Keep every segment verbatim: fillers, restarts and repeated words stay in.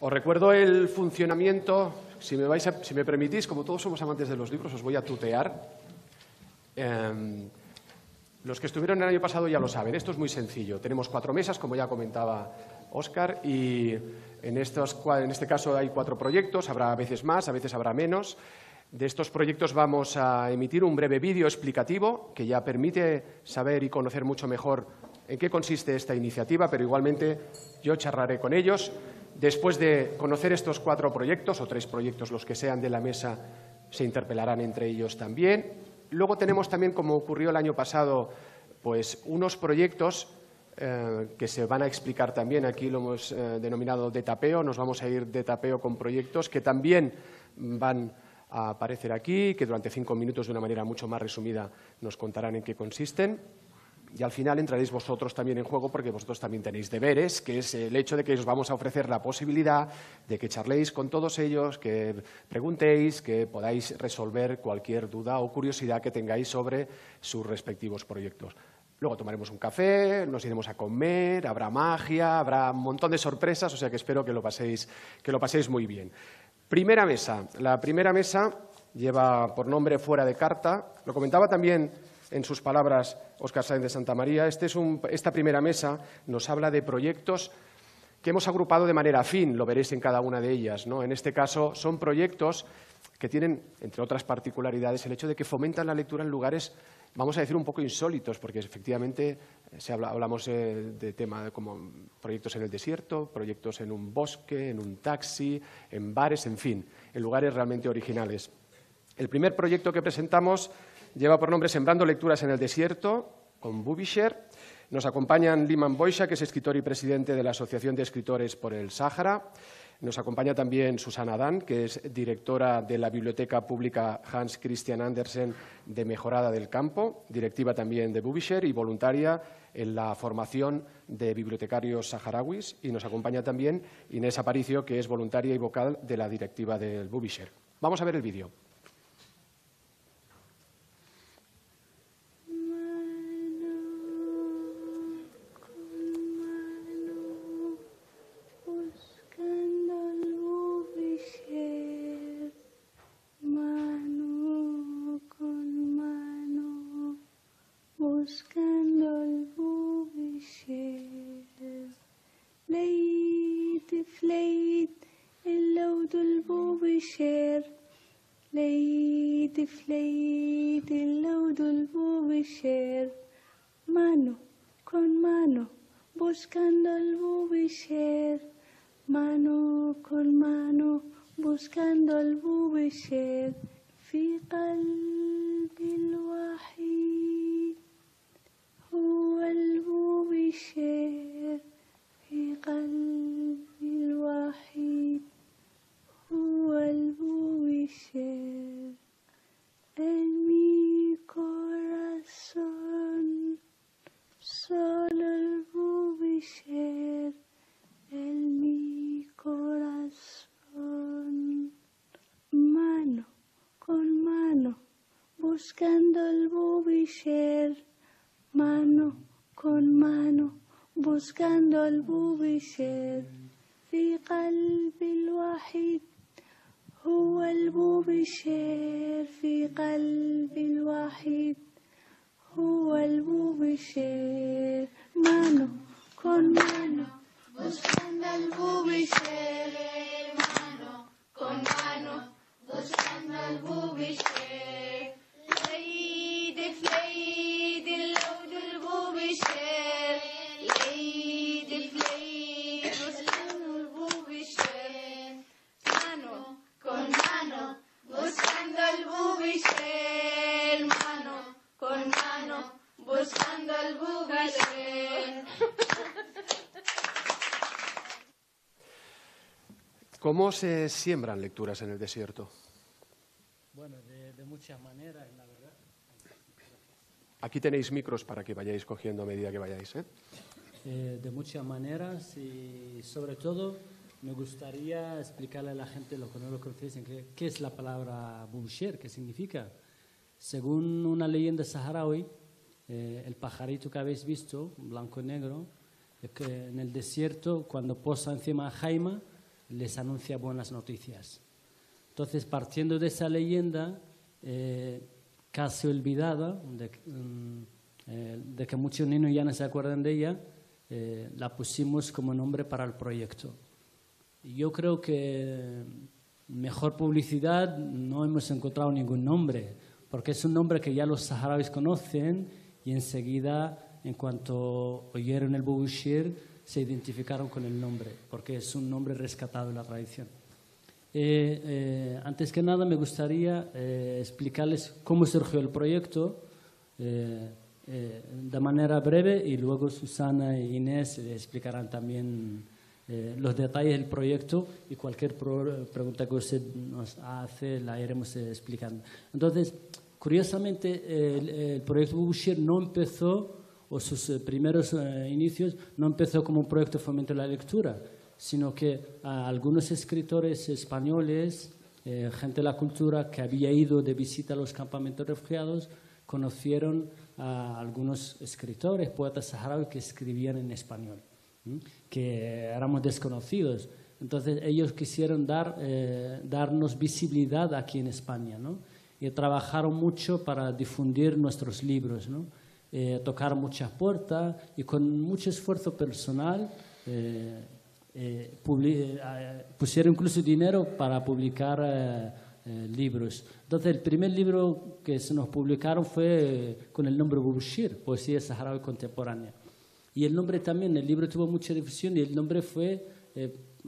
Os recuerdo el funcionamiento, si me, vais a, si me permitís, como todos somos amantes de los libros, os voy a tutear. Eh, los que estuvieron el año pasado ya lo saben, esto es muy sencillo. Tenemos cuatro mesas, como ya comentaba Óscar, y en, estos, en este caso hay cuatro proyectos, habrá a veces más, a veces habrá menos. De estos proyectos vamos a emitir un breve vídeo explicativo que ya permite saber y conocer mucho mejor en qué consiste esta iniciativa, pero igualmente yo charlaré con ellos. Después de conocer estos cuatro proyectos, o tres proyectos, los que sean de la mesa, se interpelarán entre ellos también. Luego tenemos también, como ocurrió el año pasado, pues unos proyectos eh, que se van a explicar también. Aquí lo hemos eh, denominado de tapeo. Nos vamos a ir de tapeo con proyectos que también van a aparecer aquí, que durante cinco minutos, de una manera mucho más resumida, nos contarán en qué consisten. Y al final entraréis vosotros también en juego, porque vosotros también tenéis deberes, que es el hecho de que os vamos a ofrecer la posibilidad de que charléis con todos ellos, que preguntéis, que podáis resolver cualquier duda o curiosidad que tengáis sobre sus respectivos proyectos. Luego tomaremos un café, nos iremos a comer, habrá magia, habrá un montón de sorpresas, o sea que espero que lo paséis, que lo paséis muy bien. Primera mesa. La primera mesa lleva por nombre Fuera de Carta. Lo comentaba también en sus palabras Óscar Sáenz de Santamaría. Este es un, esta primera mesa nos habla de proyectos que hemos agrupado de manera afín, lo veréis en cada una de ellas, ¿no? En este caso son proyectos que tienen, entre otras particularidades, el hecho de que fomentan la lectura en lugares, vamos a decir, un poco insólitos, porque efectivamente se habla, hablamos eh, de temas como proyectos en el desierto, proyectos en un bosque, en un taxi, en bares, en fin, en lugares realmente originales. El primer proyecto que presentamos lleva por nombre Sembrando lecturas en el desierto, con Bubisher. Nos acompañan Liman Boisha, que es escritor y presidente de la Asociación de Escritores por el Sáhara. Nos acompaña también Susana Dan, que es directora de la Biblioteca Pública Hans Christian Andersen de Mejorada del Campo, directiva también de Bubisher y voluntaria en la formación de bibliotecarios saharauis. Y nos acompaña también Inés Aparicio, que es voluntaria y vocal de la directiva del Bubisher. Vamos a ver el vídeo. Buscando el Bubisher, لقيت فليت اللود البوبشير، لقيت فليت اللود البوبشير، mano con mano, buscando el Bubisher, mano con mano, buscando el Bubisher, في قلبي الوحيد هو البوبشير، في قلبي الوحيد هو البوبشير، en mi corazón solo el Bubisher, en mi corazón, mano con mano, buscando el Bubisher, mano con mano, buscando el Bubisher، في قلبي الوحيد هو البوبشير، في قلبي الوحيد هو البوبشير، mano con mano, buscando el Bubisher، mano con mano, buscando el Bubisher، لقيت فليت اللود البوبشير، لقيت فليت buscando el Bubisher، mano con mano, buscando el Bubisher، mano con mano, buscando el Bubisher. ¿Cómo se siembran lecturas en el desierto? Bueno, de, de muchas maneras, la verdad. Aquí tenéis micros para que vayáis cogiendo a medida que vayáis, ¿eh? Eh, de muchas maneras y sobre todo me gustaría explicarle a la gente, lo que no lo conocen, qué, qué es la palabra Bubisher, qué significa. Según una leyenda saharaui, eh, el pajarito que habéis visto, blanco y negro, es que en el desierto, cuando posa encima de Jaima, les anuncia buenas noticias. Entonces, partiendo de esa leyenda, eh, casi olvidada, de, um, eh, de que muchos niños ya no se acuerdan de ella, eh, la pusimos como nombre para el proyecto. Yo creo que mejor publicidad no hemos encontrado ningún nombre, porque es un nombre que ya los saharauis conocen y enseguida, en cuanto oyeron el Bubushir, se identificaron con el nombre, porque es un nombre rescatado de la tradición. Eh, eh, antes que nada me gustaría eh, explicarles cómo surgió el proyecto eh, eh, de manera breve, y luego Susana e Inés eh, explicarán también eh, los detalles del proyecto, y cualquier pro pregunta que usted nos hace la iremos eh, explicando. Entonces, curiosamente, eh, el, el proyecto Bubushir no empezó, o sus eh, primeros eh, inicios, no empezó como un proyecto de fomento de la lectura, sino que a algunos escritores españoles, eh, gente de la cultura que había ido de visita a los campamentos de refugiados, conocieron a algunos escritores, poetas saharauis que escribían en español, ¿sí? Que éramos desconocidos. Entonces ellos quisieron dar, eh, darnos visibilidad aquí en España, ¿no? Y trabajaron mucho para difundir nuestros libros, ¿no? Eh, tocaron muchas puertas y con mucho esfuerzo personal eh, Eh, eh, pusieron incluso dinero para publicar eh, eh, libros. Entonces, el primer libro que se nos publicaron fue eh, con el nombre Bubushir, Poesía Saharaui Contemporánea. Y el nombre también, el libro tuvo mucha difusión y el nombre fue, eh,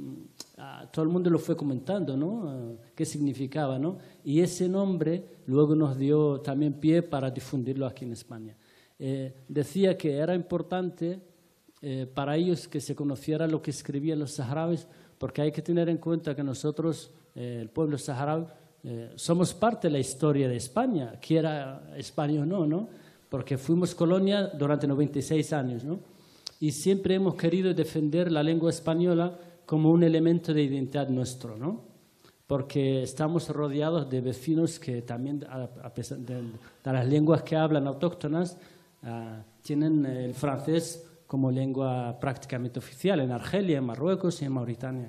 a, todo el mundo lo fue comentando, ¿no? Eh, ¿Qué significaba, no? Y ese nombre luego nos dio también pie para difundirlo aquí en España. Eh, decía que era importante Eh, para ellos que se conociera lo que escribían los saharauis, porque hay que tener en cuenta que nosotros, eh, el pueblo saharaui, eh, somos parte de la historia de España, quiera España o no, ¿no? Porque fuimos colonia durante noventa y seis años, ¿no? Y siempre hemos querido defender la lengua española como un elemento de identidad nuestro, ¿no? Porque estamos rodeados de vecinos que también, a, a pesar de, de las lenguas que hablan autóctonas, uh, tienen el francés como lengua prácticamente oficial en Argelia, en Marruecos y en Mauritania.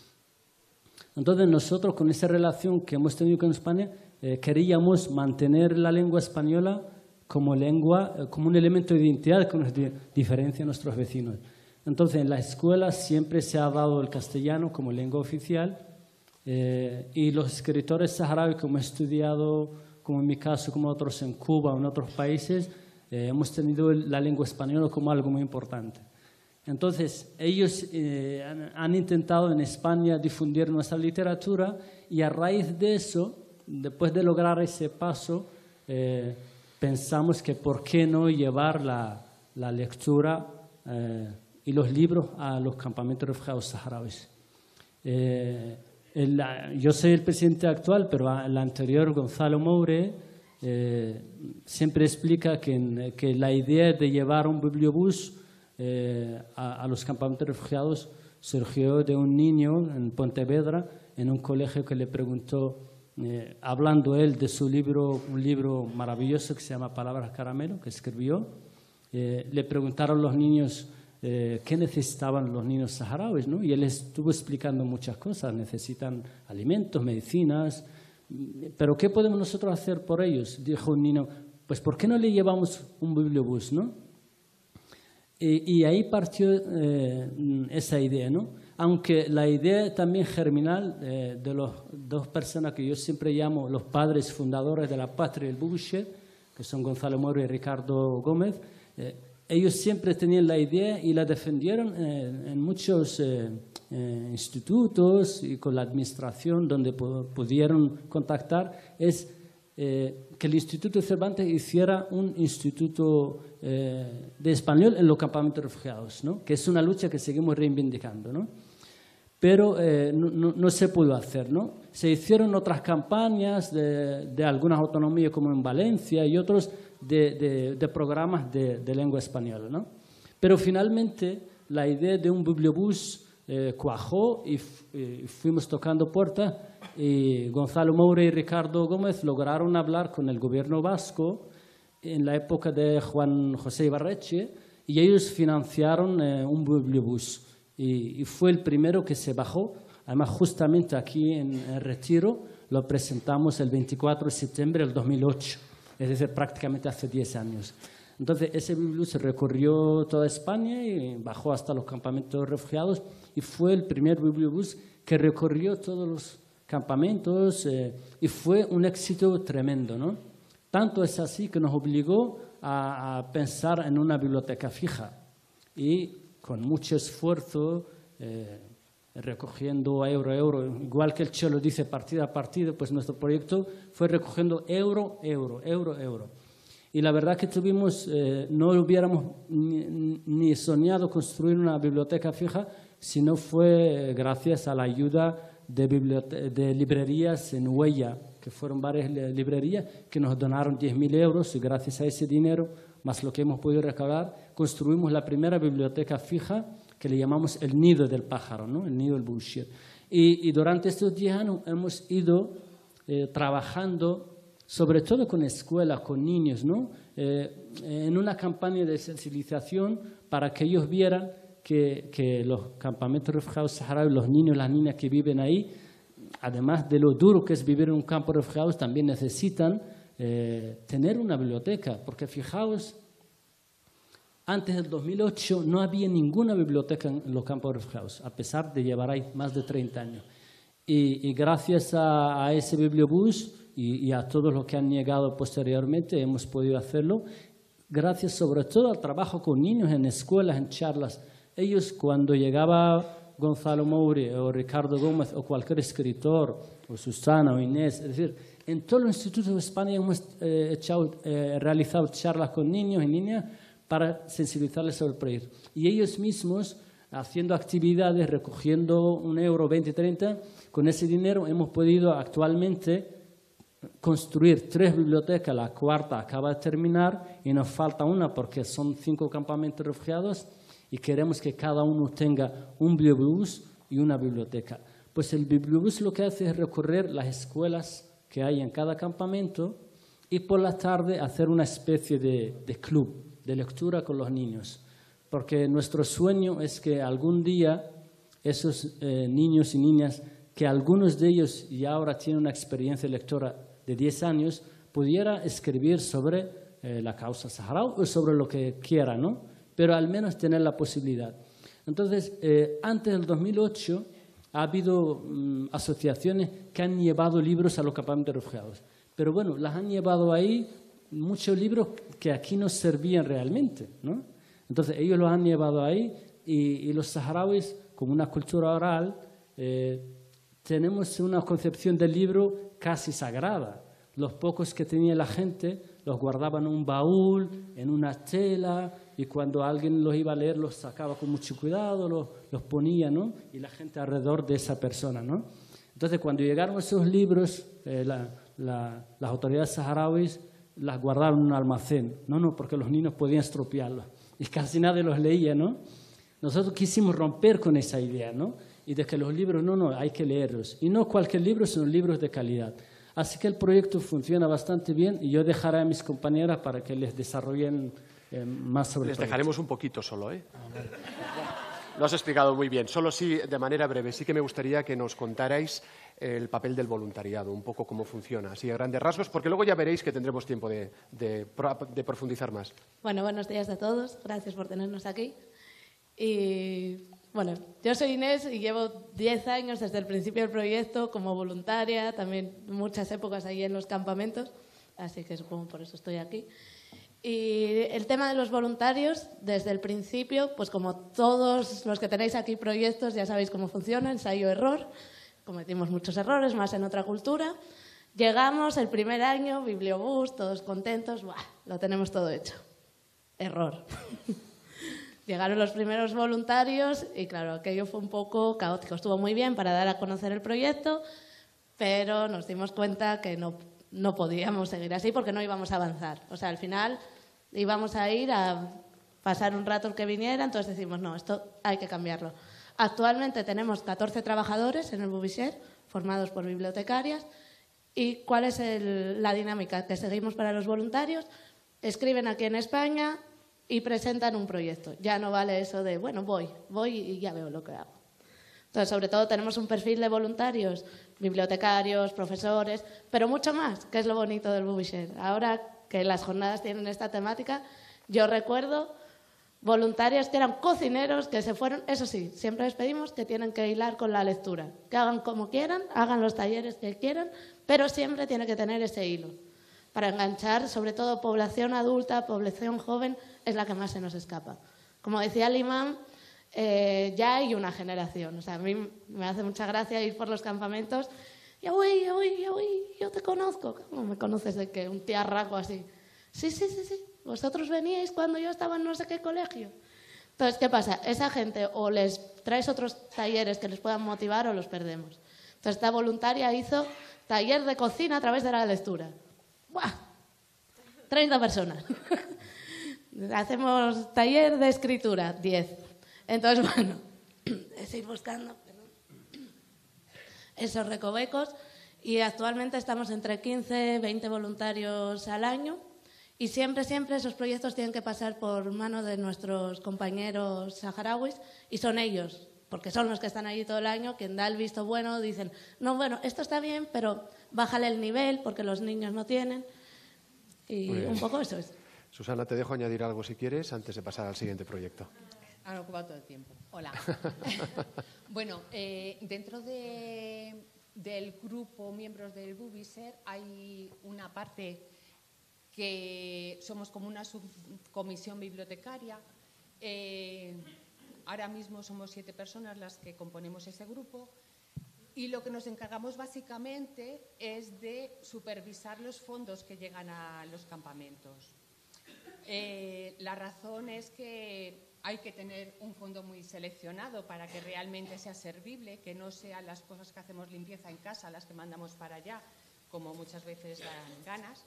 Entonces nosotros, con esa relación que hemos tenido con España, eh, queríamos mantener la lengua española como lengua, eh, como un elemento de identidad que nos di diferencia a nuestros vecinos. Entonces en la escuela siempre se ha dado el castellano como lengua oficial, eh, y los escritores saharauis, como he estudiado, como en mi caso, como otros en Cuba o en otros países, Eh, hemos tenido la lengua española como algo muy importante. Entonces, ellos eh, han, han intentado en España difundir nuestra literatura y a raíz de eso, después de lograr ese paso, eh, pensamos que por qué no llevar la, la lectura eh, y los libros a los campamentos de refugiados saharauis. Eh, el, yo soy el presidente actual, pero el anterior, Gonzalo Moure, Eh, siempre explica que, que la idea de llevar un bibliobús eh, a, a los campamentos de refugiados surgió de un niño en Pontevedra, en un colegio que le preguntó, eh, hablando él de su libro, un libro maravilloso que se llama Palabras Caramelo, que escribió, eh, le preguntaron los niños eh, qué necesitaban los niños saharauis, ¿no? Y él estuvo explicando muchas cosas, necesitan alimentos, medicinas. ¿Pero qué podemos nosotros hacer por ellos? Dijo un niño, pues ¿por qué no le llevamos un bibliobús, no? Y, y ahí partió eh, esa idea, ¿no? Aunque la idea también germinal eh, de las dos personas que yo siempre llamo los padres fundadores de la patria del Bubushir, que son Gonzalo Moro y Ricardo Gómez, eh, ellos siempre tenían la idea y la defendieron eh, en muchos eh, eh, institutos y con la administración donde pudieron contactar, es eh, que el Instituto Cervantes hiciera un instituto eh, de español en los campamentos de refugiados, ¿no? Que es una lucha que seguimos reivindicando, ¿no? Pero eh, no, no, no se pudo hacer, ¿no? Se hicieron otras campañas de, de algunas autonomías como en Valencia y otros de, de, de programas de, de lengua española, ¿no? Pero finalmente la idea de un bibliobús eh, cuajó y, y fuimos tocando puertas y Gonzalo Moure y Ricardo Gómez lograron hablar con el gobierno vasco en la época de Juan José Ibarretxe y ellos financiaron eh, un bibliobús y, y fue el primero que se bajó Además, justamente aquí en el Retiro lo presentamos el veinticuatro de septiembre del dos mil ocho, es decir, prácticamente hace diez años. Entonces, ese bibliobús recorrió toda España y bajó hasta los campamentos de refugiados y fue el primer bibliobús que recorrió todos los campamentos eh, y fue un éxito tremendo, ¿no? Tanto es así que nos obligó a, a pensar en una biblioteca fija y con mucho esfuerzo, eh, recogiendo euro a euro, igual que el Chelo dice partida a partida, pues nuestro proyecto fue recogiendo euro, euro, euro, euro. Y la verdad que tuvimos, eh, no hubiéramos ni, ni soñado construir una biblioteca fija si no fue gracias a la ayuda de, de librerías en Huella, que fueron varias librerías que nos donaron diez mil euros y gracias a ese dinero, más lo que hemos podido recaudar, construimos la primera biblioteca fija que le llamamos el nido del pájaro, ¿no? El nido del Boucher. Y, y durante estos diez años hemos ido eh, trabajando sobre todo con escuelas, con niños, ¿no? Eh, en una campaña de sensibilización para que ellos vieran que, que los campamentos refugiados saharauis, los niños y las niñas que viven ahí, además de lo duro que es vivir en un campo de refugiados, también necesitan eh, tener una biblioteca, porque fijaos, antes del dos mil ocho no había ninguna biblioteca en los campos de refugiados, a pesar de llevar ahí más de treinta años. Y, y gracias a, a ese bibliobús y, y a todos los que han llegado posteriormente hemos podido hacerlo, gracias sobre todo al trabajo con niños en escuelas, en charlas. Ellos cuando llegaba Gonzalo Mouri o Ricardo Gómez o cualquier escritor, o Susana o Inés, es decir, en todos los institutos de España hemos eh, echado, eh, realizado charlas con niños y niñas para sensibilizarles sobre el proyecto. Y ellos mismos, haciendo actividades, recogiendo un euro, veinte, treinta, con ese dinero hemos podido actualmente construir tres bibliotecas, la cuarta acaba de terminar y nos falta una porque son cinco campamentos de refugiados y queremos que cada uno tenga un bibliobús y una biblioteca. Pues el bibliobús lo que hace es recorrer las escuelas que hay en cada campamento y por la tarde hacer una especie de, de club de lectura con los niños, porque nuestro sueño es que algún día esos eh, niños y niñas, que algunos de ellos ya ahora tienen una experiencia lectora de diez años, pudiera escribir sobre eh, la causa saharaui o sobre lo que quiera, ¿no? Pero al menos tener la posibilidad. Entonces, eh, antes del dos mil ocho ha habido mm, asociaciones que han llevado libros a los campamentos de refugiados, pero bueno, las han llevado ahí muchos libros que aquí no servían realmente, ¿no? Entonces ellos los han llevado ahí y, y los saharauis, como una cultura oral, eh, tenemos una concepción del libro casi sagrada. Los pocos que tenía la gente los guardaban en un baúl, en una tela, y cuando alguien los iba a leer los sacaba con mucho cuidado, los, los ponía, ¿no? Y la gente alrededor de esa persona, ¿no? Entonces cuando llegaron esos libros, eh, la, la, las autoridades saharauis las guardaron en un almacén. No, no, porque los niños podían estropearlos. Y casi nadie los leía, ¿no? Nosotros quisimos romper con esa idea, ¿no? Y de que los libros, no, no, hay que leerlos. Y no cualquier libro, sino libros de calidad. Así que el proyecto funciona bastante bien y yo dejaré a mis compañeras para que les desarrollen eh, más sobre Les el dejaremos un poquito solo, ¿eh? Lo has explicado muy bien. Solo sí, de manera breve, sí que me gustaría que nos contarais el papel del voluntariado, un poco cómo funciona, así a grandes rasgos, porque luego ya veréis que tendremos tiempo de, de, de profundizar más. Bueno, buenos días a todos. Gracias por tenernos aquí. Y bueno, yo soy Inés y llevo diez años desde el principio del proyecto como voluntaria, también muchas épocas ahí en los campamentos, así que supongo por eso estoy aquí. Y el tema de los voluntarios, desde el principio, pues como todos los que tenéis aquí proyectos ya sabéis cómo funciona, ensayo-error, cometimos muchos errores, más en otra cultura. Llegamos el primer año, bibliobús, todos contentos, ¡buah! Lo tenemos todo hecho. Error. Llegaron los primeros voluntarios y claro, aquello fue un poco caótico. Estuvo muy bien para dar a conocer el proyecto, pero nos dimos cuenta que no, no podíamos seguir así porque no íbamos a avanzar. O sea, al final íbamos a ir a pasar un rato el que viniera, entonces decimos, no, esto hay que cambiarlo. Actualmente tenemos catorce trabajadores en el Bouvicher, formados por bibliotecarias. ¿Y cuál es el, la dinámica que seguimos para los voluntarios? Escriben aquí en España y presentan un proyecto. Ya no vale eso de, bueno, voy, voy y ya veo lo que hago. Entonces, sobre todo, tenemos un perfil de voluntarios, bibliotecarios, profesores, pero mucho más, que es lo bonito del Bubishare. Ahora que las jornadas tienen esta temática, yo recuerdo voluntarios que eran cocineros, que se fueron, eso sí, siempre les pedimos que tienen que hilar con la lectura, que hagan como quieran, hagan los talleres que quieran, pero siempre tiene que tener ese hilo. Para enganchar, sobre todo, población adulta, población joven, es la que más se nos escapa. Como decía el imán, eh, ya hay una generación. O sea, a mí me hace mucha gracia ir por los campamentos. Ya voy, ya voy, ya voy, yo te conozco. ¿Cómo me conoces de qué? Un tiarraco así. Sí, sí, sí, sí. Vosotros veníais cuando yo estaba en no sé qué colegio. Entonces, ¿qué pasa? Esa gente o les traes otros talleres que les puedan motivar o los perdemos. Entonces, esta voluntaria hizo taller de cocina a través de la lectura. ¡Buah! treinta personas. Hacemos taller de escritura, diez. Entonces, bueno, es ir buscando perdón, esos recovecos y actualmente estamos entre quince, veinte voluntarios al año y siempre, siempre esos proyectos tienen que pasar por manos de nuestros compañeros saharauis y son ellos, porque son los que están allí todo el año, quien da el visto bueno, dicen, no, bueno, esto está bien, pero bájale el nivel porque los niños no tienen y un poco eso es. Susana, te dejo añadir algo si quieres antes de pasar al siguiente proyecto. Han ocupado todo el tiempo. Hola. Bueno, eh, dentro de, del grupo miembros del Bubishare hay una parte que somos como una subcomisión bibliotecaria. Eh, ahora mismo somos siete personas las que componemos ese grupo y lo que nos encargamos básicamente es de supervisar los fondos que llegan a los campamentos. Eh, la razón es que hay que tener un fondo muy seleccionado para que realmente sea servible, que no sean las cosas que hacemos limpieza en casa las que mandamos para allá, como muchas veces dan ganas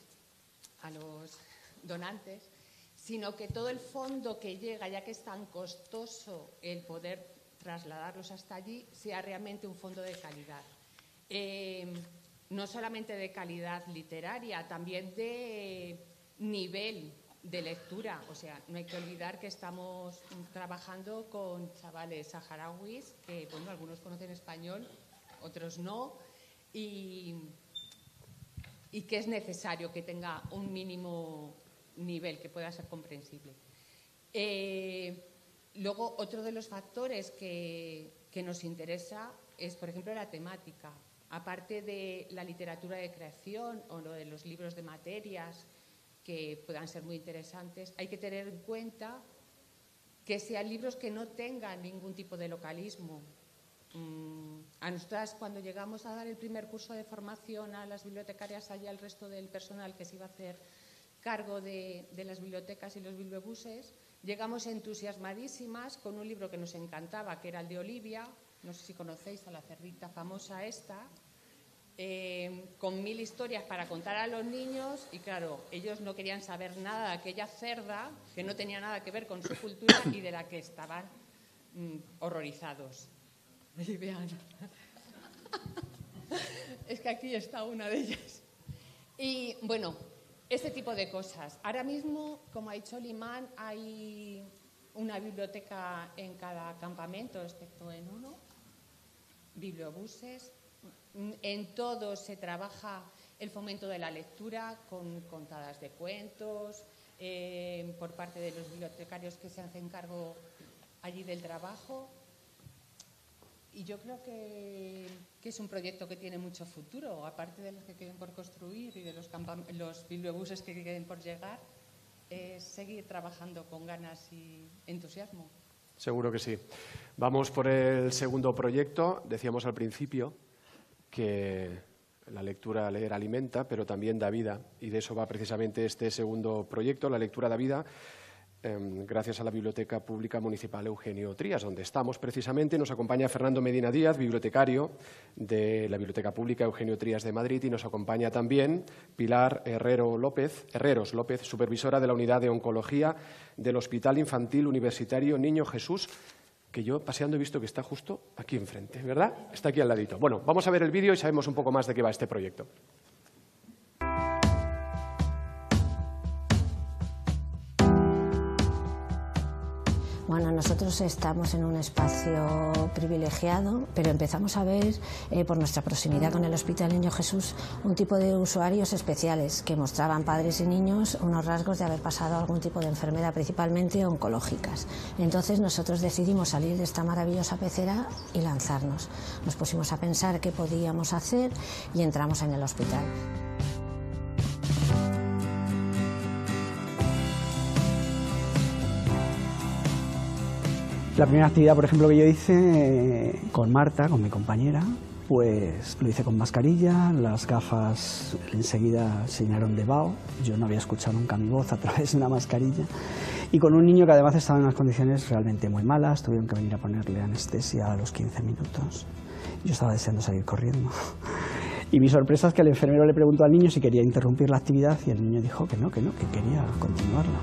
a los donantes, sino que todo el fondo que llega, ya que es tan costoso el poder trasladarlos hasta allí, sea realmente un fondo de calidad. Eh, no solamente de calidad literaria, también de nivel de lectura. O sea, no hay que olvidar que estamos trabajando con chavales saharauis, que, bueno, algunos conocen español, otros no, y, y que es necesario que tenga un mínimo nivel que pueda ser comprensible. Eh, luego, otro de los factores que, que nos interesa es, por ejemplo, la temática. Aparte de la literatura de creación o lo de los libros de materias, que puedan ser muy interesantes, hay que tener en cuenta que sean libros que no tengan ningún tipo de localismo. Mm, a nosotras, cuando llegamos a dar el primer curso de formación a las bibliotecarias, allá al resto del personal que se iba a hacer cargo de, de las bibliotecas y los bibliobuses, llegamos entusiasmadísimas con un libro que nos encantaba, que era el de Olivia, no sé si conocéis a la cerdita famosa esta, Eh, con mil historias para contar a los niños y claro, ellos no querían saber nada de aquella cerda que no tenía nada que ver con su cultura y de la que estaban mm, horrorizados. Y vean, es que aquí está una de ellas. Y bueno, este tipo de cosas. Ahora mismo, como ha dicho Limán, hay una biblioteca en cada campamento, excepto en uno, bibliobuses. En todo se trabaja el fomento de la lectura con contadas de cuentos, eh, por parte de los bibliotecarios que se hacen cargo allí del trabajo. Y yo creo que, que es un proyecto que tiene mucho futuro, aparte de los que queden por construir y de los, los bibliobuses que queden por llegar, es seguir trabajando con ganas y entusiasmo. Seguro que sí. Vamos por el segundo proyecto. Decíamos al principio que la lectura, leer, alimenta, pero también da vida, y de eso va precisamente este segundo proyecto, la lectura da vida, eh, gracias a la Biblioteca Pública Municipal Eugenio Trías, donde estamos precisamente. Nos acompaña Fernando Medina Díaz, bibliotecario de la Biblioteca Pública Eugenio Trías de Madrid, y nos acompaña también Pilar Herrero López, Herreros López, supervisora de la Unidad de Oncología del Hospital Infantil Universitario Niño Jesús, que yo paseando he visto que está justo aquí enfrente, ¿verdad? Está aquí al ladito. Bueno, vamos a ver el vídeo y sabemos un poco más de qué va este proyecto. One Bueno, nosotros estamos en un espacio privilegiado, pero empezamos a ver, eh, por nuestra proximidad con el Hospital Niño Jesús, un tipo de usuarios especiales que mostraban, padres y niños, unos rasgos de haber pasado algún tipo de enfermedad, principalmente oncológicas. Entonces nosotros decidimos salir de esta maravillosa pecera y lanzarnos. Nos pusimos a pensar qué podíamos hacer y entramos en el hospital. La primera actividad, por ejemplo, que yo hice eh, con Marta, con mi compañera, pues lo hice con mascarilla, las gafas enseguida se llenaron de vaho, yo no había escuchado nunca mi voz a través de una mascarilla, y con un niño que además estaba en unas condiciones realmente muy malas, tuvieron que venir a ponerle anestesia a los quince minutos. Yo estaba deseando salir corriendo. Y mi sorpresa es que el enfermero le preguntó al niño si quería interrumpir la actividad y el niño dijo que no, que no, que quería continuarla.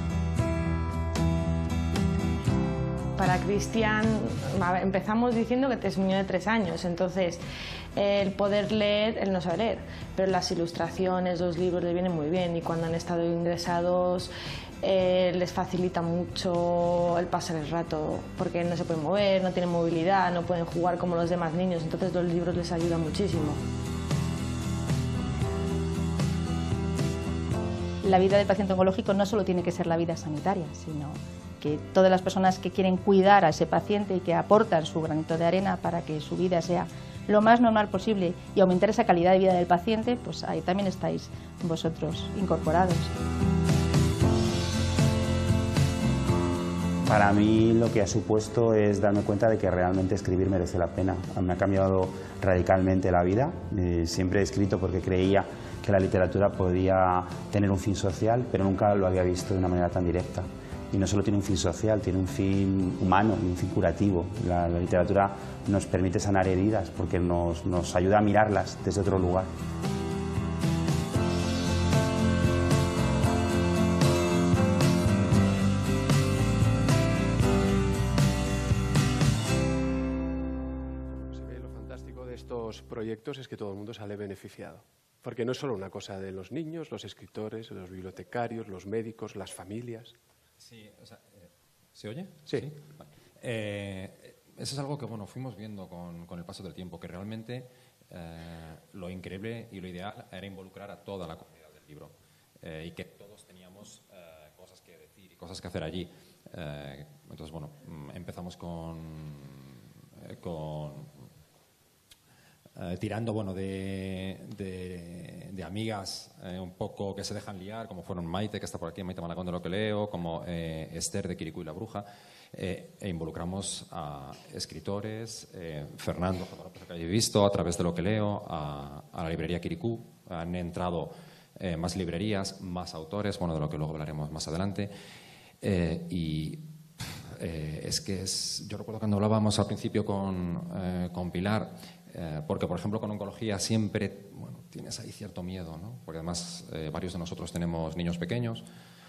Para Cristian, empezamos diciendo que es un niño de tres años, entonces el poder leer, él no sabe leer, pero las ilustraciones, los libros le vienen muy bien y cuando han estado ingresados eh, les facilita mucho el pasar el rato porque no se pueden mover, no tienen movilidad, no pueden jugar como los demás niños, entonces los libros les ayudan muchísimo. La vida del paciente oncológico no solo tiene que ser la vida sanitaria, sino que todas las personas que quieren cuidar a ese paciente y que aportan su granito de arena para que su vida sea lo más normal posible y aumentar esa calidad de vida del paciente, pues ahí también estáis vosotros incorporados. Para mí lo que ha supuesto es darme cuenta de que realmente escribir merece la pena. Me ha cambiado radicalmente la vida. Eh, siempre he escrito porque creía que la literatura podía tener un fin social, pero nunca lo había visto de una manera tan directa. Y no solo tiene un fin social, tiene un fin humano y un fin curativo. La, la literatura nos permite sanar heridas porque nos, nos ayuda a mirarlas desde otro lugar. Se ve lo fantástico de estos proyectos es que todo el mundo sale beneficiado. Porque no es solo una cosa de los niños, los escritores, los bibliotecarios, los médicos, las familias. Sí, o sea, eh, ¿se oye? Sí. ¿Sí? Vale. Eh, eso es algo que bueno, fuimos viendo con, con el paso del tiempo, que realmente eh, lo increíble y lo ideal era involucrar a toda la comunidad del libro eh, y que todos teníamos eh, cosas que decir y cosas que hacer allí. Eh, entonces, bueno, empezamos con, eh, con Eh, tirando bueno, de, de, de amigas eh, un poco que se dejan liar, como fueron Maite, que está por aquí, Maite Malagón de Lo que Leo, como eh, Esther de Quiricú y la Bruja, eh, e involucramos a escritores, eh, Fernando, que habéis visto, a través de Lo que Leo, a, a la librería Quiricú, han entrado eh, más librerías, más autores, bueno, de lo que luego hablaremos más adelante, eh, y eh, es que es, yo recuerdo cuando hablábamos al principio con, eh, con Pilar, Eh, porque, por ejemplo, con oncología siempre bueno, tienes ahí cierto miedo, ¿no? Porque además eh, varios de nosotros tenemos niños pequeños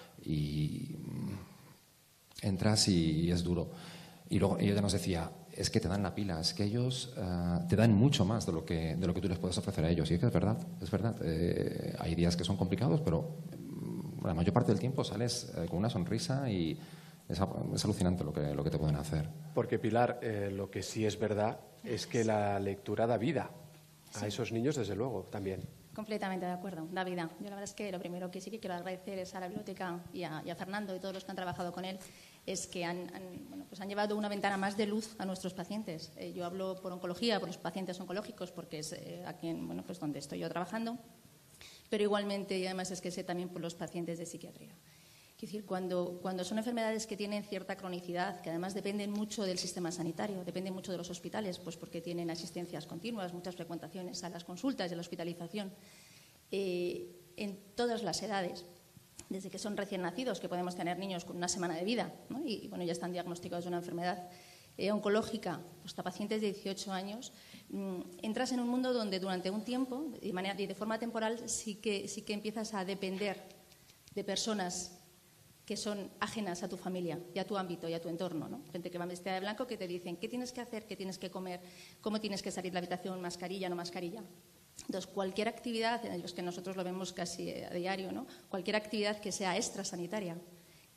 y mm, entras y, y es duro. Y luego ella nos decía, es que te dan la pila, es que ellos uh, te dan mucho más de lo, que, de lo que tú les puedes ofrecer a ellos. Y es que es verdad, es verdad. Eh, hay días que son complicados, pero mm, la mayor parte del tiempo sales eh, con una sonrisa y es, es alucinante lo que, lo que te pueden hacer. Porque, Pilar, eh, lo que sí es verdad es que la lectura da vida a sí. esos niños, desde luego, también. Completamente de acuerdo, da vida. Yo la verdad es que lo primero que sí que quiero agradecer es a la biblioteca y a, y a Fernando y todos los que han trabajado con él, es que han, han, bueno, pues han llevado una ventana más de luz a nuestros pacientes. Eh, yo hablo por oncología, por los pacientes oncológicos, porque es eh, aquí en, bueno, pues donde estoy yo trabajando, pero igualmente, y además es que sé también por los pacientes de psiquiatría. Es decir, cuando, cuando son enfermedades que tienen cierta cronicidad, que además dependen mucho del sistema sanitario, dependen mucho de los hospitales, pues porque tienen asistencias continuas, muchas frecuentaciones a las consultas y a la hospitalización, eh, en todas las edades, desde que son recién nacidos, que podemos tener niños con una semana de vida, ¿no? y, y bueno, ya están diagnosticados de una enfermedad eh, oncológica, hasta pacientes de dieciocho años, mmm, entras en un mundo donde durante un tiempo, de manera y de forma temporal, sí que, sí que empiezas a depender de personas que son ajenas a tu familia y a tu ámbito y a tu entorno, ¿no? Gente que va vestida de blanco que te dicen qué tienes que hacer, qué tienes que comer, cómo tienes que salir de la habitación, mascarilla, no mascarilla. Entonces, cualquier actividad, en los que nosotros lo vemos casi a diario, ¿no? Cualquier actividad que sea extrasanitaria,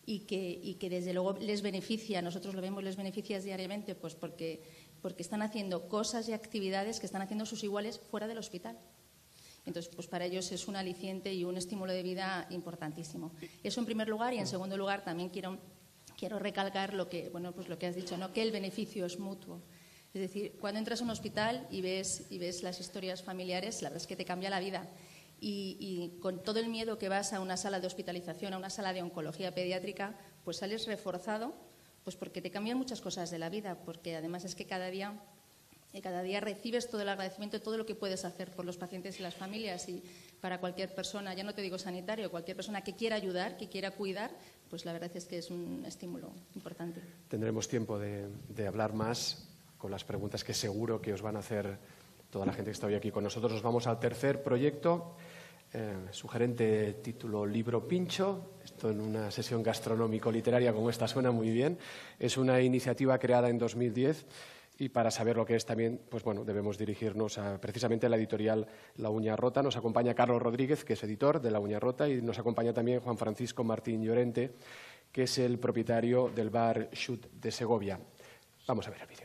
y que, y que desde luego les beneficia, nosotros lo vemos, les beneficia diariamente, pues porque, porque están haciendo cosas y actividades que están haciendo sus iguales fuera del hospital. Entonces, pues para ellos es un aliciente y un estímulo de vida importantísimo. Eso en primer lugar, y en segundo lugar también quiero, quiero recalcar lo que, bueno, pues lo que has dicho, ¿no? Que el beneficio es mutuo. Es decir, cuando entras a un hospital y ves, y ves las historias familiares, la verdad es que te cambia la vida. Y, y con todo el miedo que vas a una sala de hospitalización, a una sala de oncología pediátrica, pues sales reforzado, pues porque te cambian muchas cosas de la vida, porque además es que cada día, cada día recibes todo el agradecimiento de todo lo que puedes hacer por los pacientes y las familias, y para cualquier persona, ya no te digo sanitario, cualquier persona que quiera ayudar, que quiera cuidar, pues la verdad es que es un estímulo importante. Tendremos tiempo de, de hablar más con las preguntas que seguro que os van a hacer toda la gente que está hoy aquí con nosotros. Nos vamos al tercer proyecto. Eh, sugerente título Libro Pincho. Esto en una sesión gastronómico-literaria como esta suena muy bien. Es una iniciativa creada en dos mil diez y para saber lo que es también, pues bueno, debemos dirigirnos a, precisamente a la editorial La Uña Rota. Nos acompaña Carlos Rodríguez, que es editor de La Uña Rota, y nos acompaña también Juan Francisco Martín Llorente, que es el propietario del bar Xut de Segovia. Vamos a ver el vídeo.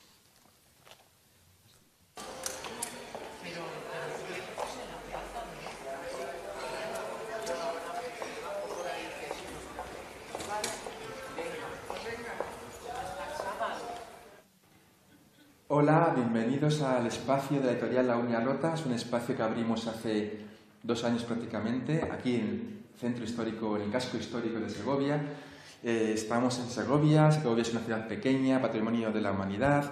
Hola, bienvenidos al espacio de la editorial La Uña Rota. Es un espacio que abrimos hace dos años prácticamente, aquí en el centro histórico, en el casco histórico de Segovia. Eh, estamos en Segovia. Segovia es una ciudad pequeña, patrimonio de la humanidad,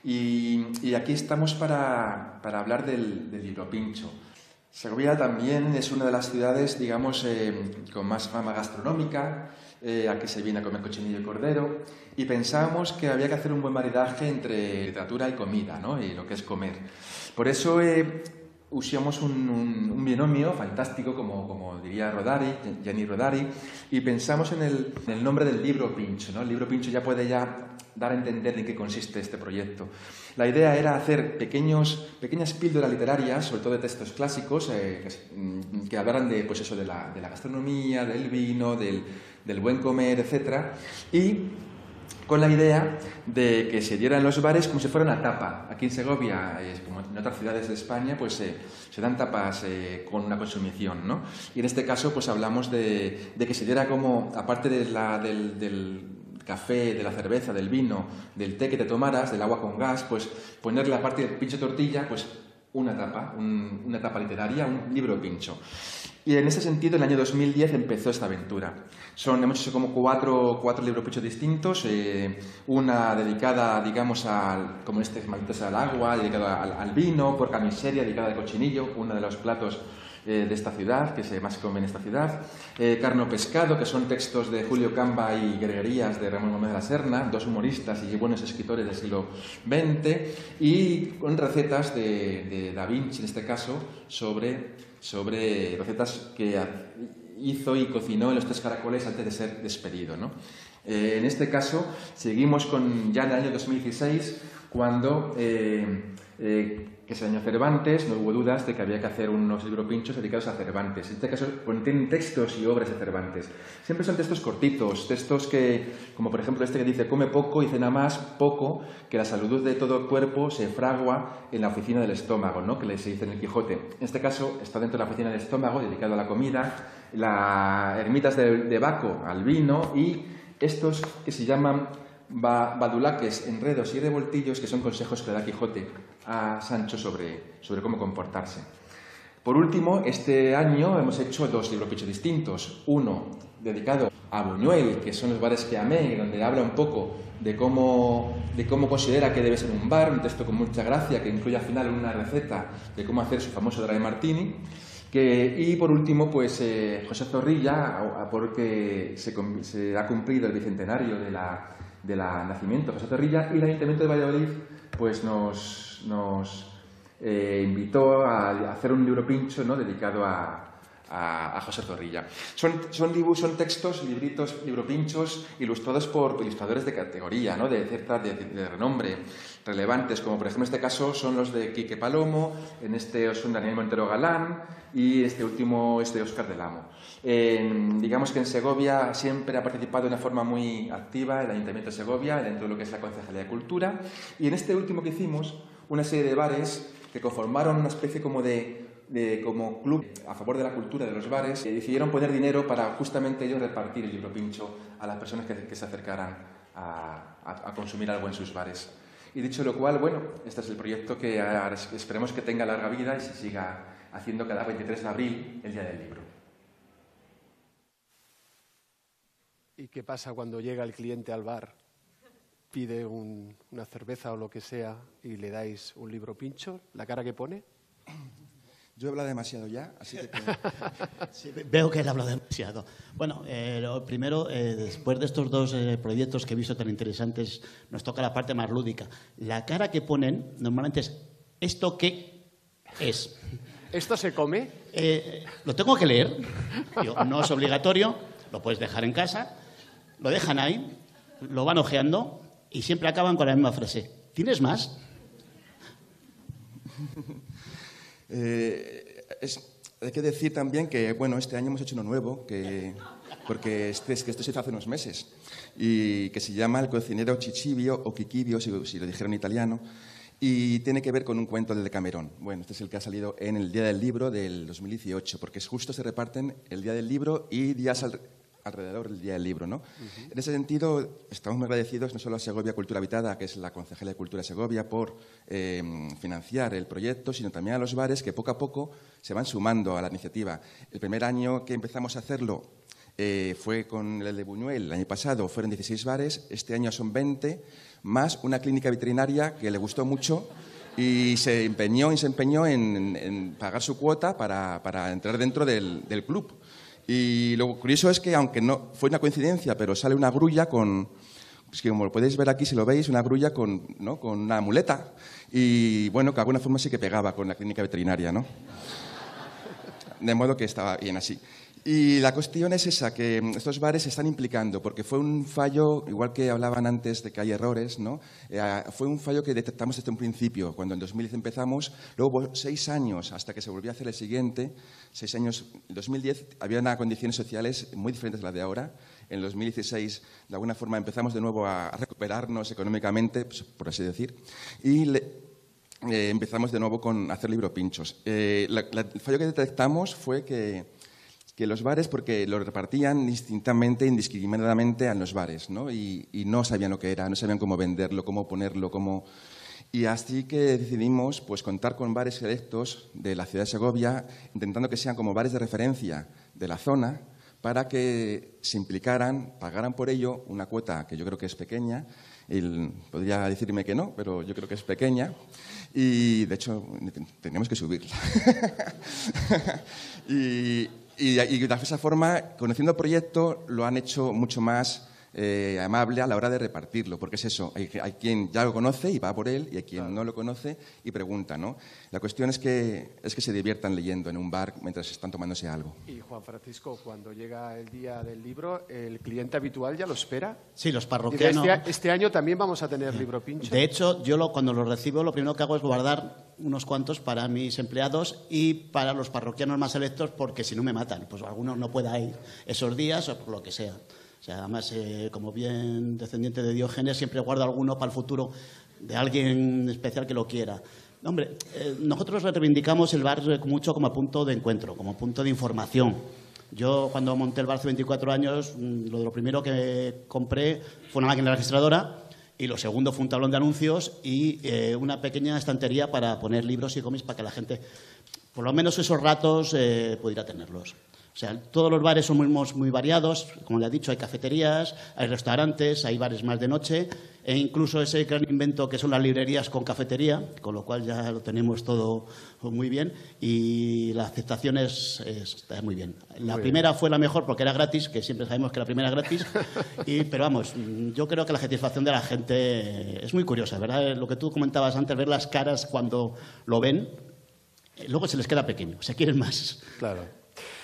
y, y aquí estamos para, para hablar del, del libro pincho. Segovia también es una de las ciudades, digamos, eh, con más fama gastronómica. Eh, aquí se viene a comer cochinillo y cordero, y pensábamos que había que hacer un buen maridaje entre literatura y comida, ¿no? Y lo que es comer. Por eso eh, usamos un, un, un binomio fantástico, como, como diría Rodari, Gianni Rodari, y pensamos en el, en el nombre del libro pincho, ¿no? El libro pincho ya puede ya dar a entender en qué consiste este proyecto. La idea era hacer pequeños, pequeñas píldoras literarias, sobre todo de textos clásicos, eh, que, que hablaran de, pues eso, de, la, de la gastronomía, del vino, del, del buen comer, etcétera, y con la idea de que se diera en los bares como si fuera una tapa. Aquí en Segovia, eh, como en otras ciudades de España, pues eh, se dan tapas eh, con una consumición, ¿no? Y en este caso, pues hablamos de, de que se diera como, aparte de la, del, del café, de la cerveza, del vino, del té que te tomaras, del agua con gas, pues ponerle aparte del pincho tortilla, pues una tapa, un, una tapa literaria, un libro pincho. Y en ese sentido, en el año dos mil diez empezó esta aventura. Son, hemos hecho como cuatro, cuatro libros pinchos distintos, eh, una dedicada, digamos, al, como este malditos al agua, dedicada al, al vino, Porca Miseria, dedicada al cochinillo, uno de los platos eh, de esta ciudad, que se más come en esta ciudad, eh, Carno Pescado, que son textos de Julio Camba y Greguerías de Ramón Gómez de la Serna, dos humoristas y buenos escritores del siglo veinte, y con recetas de, de Da Vinci, en este caso, sobre... sobre recetas que hizo y cocinó en los Tres Caracoles antes de ser despedido, ¿no? Eh, en este caso, seguimos con ya en el año dos mil dieciséis, cuando, eh, eh, que es el año Cervantes, no hubo dudas de que había que hacer unos libropinchos dedicados a Cervantes. En este caso, contienen textos y obras de Cervantes. Siempre son textos cortitos, textos que, como por ejemplo este que dice, come poco y cena más, poco, que la salud de todo el cuerpo se fragua en la oficina del estómago, ¿no? Que se dice en el Quijote. En este caso, está dentro de la oficina del estómago, dedicado a la comida, las ermitas de, de Baco al vino, y estos que se llaman badulaques, enredos y revoltillos, que son consejos que da Quijote a Sancho sobre, sobre cómo comportarse. Por último, este año hemos hecho dos libropinchos distintos. Uno dedicado a Buñuel, que son los bares que amé, donde habla un poco de cómo, de cómo considera que debe ser un bar, un texto con mucha gracia, que incluye al final una receta de cómo hacer su famoso Dry Martini. Que, y por último, pues eh, José Zorrilla, porque se, se ha cumplido el bicentenario de la, de la nacimiento de José Zorrilla, y el Ayuntamiento de Valladolid pues nos, nos eh, invitó a hacer un libro pincho, ¿no? Dedicado a, a, a José Zorrilla. Son, son, dibujos, son textos, libritos, libropinchos ilustrados por ilustradores de categoría, ¿no? de cierta de, de renombre, relevantes, como por ejemplo en este caso son los de Quique Palomo, en este son Daniel Montero Galán y este último es de Óscar del Amo. Eh, digamos que en Segovia siempre ha participado de una forma muy activa el Ayuntamiento de Segovia dentro de lo que es la Concejalía de Cultura, y en este último que hicimos una serie de bares que conformaron una especie como de De, como club a favor de la cultura de los bares, que decidieron poner dinero para justamente ellos repartir el libro pincho a las personas que, que se acercaran a, a, a consumir algo en sus bares. Y dicho lo cual, bueno, este es el proyecto que ahora esperemos que tenga larga vida y se siga haciendo cada veintitrés de abril el Día del Libro. ¿Y qué pasa cuando llega el cliente al bar, pide un, una cerveza o lo que sea y le dais un libro pincho? ¿La cara que pone? Yo he hablado demasiado ya, así que... Sí, veo que él habla demasiado. Bueno, eh, lo primero, eh, después de estos dos eh, proyectos que he visto tan interesantes, nos toca la parte más lúdica. La cara que ponen normalmente es, ¿esto qué es? ¿Esto se come? Eh, lo tengo que leer. Yo, no es obligatorio, lo puedes dejar en casa, lo dejan ahí, lo van ojeando y siempre acaban con la misma frase. ¿Tienes más? Eh, es, hay que decir también que, bueno, este año hemos hecho uno nuevo, que, porque este, que esto se hizo hace unos meses, y que se llama El cocinero Chichibio, o Kikibio, si, si lo dijera en italiano, y tiene que ver con un cuento del Decamerón. Bueno, este es el que ha salido en el Día del Libro del dos mil dieciocho, porque justo se reparten el Día del Libro y días al, alrededor del Día del Libro, ¿no? Uh-huh. En ese sentido, estamos muy agradecidos no solo a Segovia Cultura Habitada, que es la Concejalía de Cultura de Segovia, por eh, financiar el proyecto, sino también a los bares que poco a poco se van sumando a la iniciativa. El primer año que empezamos a hacerlo eh, fue con el de Buñuel, el año pasado fueron dieciséis bares, este año son veinte, más una clínica veterinaria que le gustó mucho y se empeñó y se empeñó en, en pagar su cuota para, para entrar dentro del, del club. Y lo curioso es que, aunque no fue una coincidencia, pero sale una grulla con, pues que como lo podéis ver aquí, si lo veis, una grulla con, ¿no? con una muleta. Y bueno, que de alguna forma sí que pegaba con la clínica veterinaria, ¿no? De modo que estaba bien así. Y la cuestión es esa, que estos bares se están implicando, porque fue un fallo, igual que hablaban antes de que hay errores, ¿no? Eh, fue un fallo que detectamos desde un principio. Cuando en dos mil diez empezamos, luego hubo seis años hasta que se volvió a hacer el siguiente. Seis años, en dos mil diez había unas condiciones sociales muy diferentes de las de ahora. En dos mil dieciséis, de alguna forma, empezamos de nuevo a, a recuperarnos económicamente, pues, por así decir, y le, eh, empezamos de nuevo con hacer libropinchos. Eh, la, la, el fallo que detectamos fue que que los bares, porque lo repartían distintamente, indiscriminadamente en los bares, ¿no? Y, y no sabían lo que era, no sabían cómo venderlo, cómo ponerlo, cómo... Y así que decidimos pues, contar con bares selectos de la ciudad de Segovia, intentando que sean como bares de referencia de la zona, para que se implicaran, pagaran por ello una cuota que yo creo que es pequeña. El, podría decirme que no, pero yo creo que es pequeña. Y, de hecho, tenemos que subirla. y... Y, y de esa forma, conociendo el proyecto, lo han hecho mucho más eh, amable a la hora de repartirlo, porque es eso, hay, hay quien ya lo conoce y va por él, y hay quien claro. no lo conoce y pregunta, ¿no? La cuestión es que, es que se diviertan leyendo en un bar mientras están tomándose algo. Y Juan Francisco, cuando llega el día del libro, ¿el cliente habitual ya lo espera? Sí, los parroquianos. Este, este año también vamos a tener libro pincho. De hecho, yo lo, cuando lo recibo, lo primero que hago es guardar unos cuantos para mis empleados y para los parroquianos más selectos, porque si no me matan, pues algunos no pueda ir esos días o por lo que sea. O sea, además, eh, como bien descendiente de Diógenes, siempre guardo alguno para el futuro de alguien especial que lo quiera. Hombre, eh, nosotros reivindicamos el bar mucho como punto de encuentro, como punto de información. Yo, cuando monté el bar hace veinticuatro años, lo, lo primero que compré fue una máquina registradora y lo segundo fue un tablón de anuncios y eh, una pequeña estantería para poner libros y cómics para que la gente, por lo menos esos ratos, eh, pudiera tenerlos. O sea, todos los bares son muy, muy variados, como le ha dicho, hay cafeterías, hay restaurantes, hay bares más de noche, e incluso ese gran invento que son las librerías con cafetería, con lo cual ya lo tenemos todo muy bien, y la aceptación es, es, está muy bien. La muy primera bien. Fue la mejor porque era gratis, que siempre sabemos que la primera es gratis, y, pero vamos, yo creo que la satisfacción de la gente es muy curiosa, ¿verdad? Lo que tú comentabas antes, ver las caras cuando lo ven, luego se les queda pequeño, se quieren más. Claro.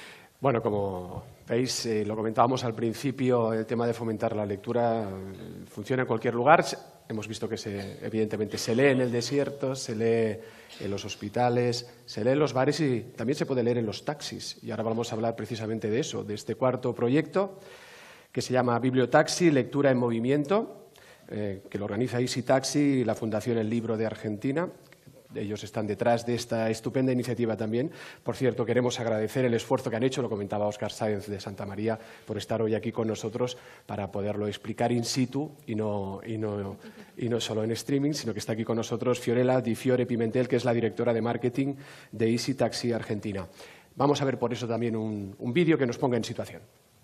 Bueno, como veis, eh, lo comentábamos al principio, el tema de fomentar la lectura eh, funciona en cualquier lugar. Hemos visto que se, evidentemente se lee en el desierto, se lee en los hospitales, se lee en los bares y también se puede leer en los taxis. Y ahora vamos a hablar precisamente de eso, de este cuarto proyecto que se llama Bibliotaxi, Lectura en Movimiento, eh, que lo organiza Easy Taxi y la Fundación El Libro de Argentina. Ellos están detrás de esta estupenda iniciativa también. Por cierto, queremos agradecer el esfuerzo que han hecho, lo comentaba Óscar Sáenz de Santa María, por estar hoy aquí con nosotros para poderlo explicar in situ y no, y no, y no solo en streaming, sino que está aquí con nosotros Fiorella Di Fiore Pimentel, que es la directora de marketing de Easy Taxi Argentina. Vamos a ver por eso también un, un vídeo que nos ponga en situación.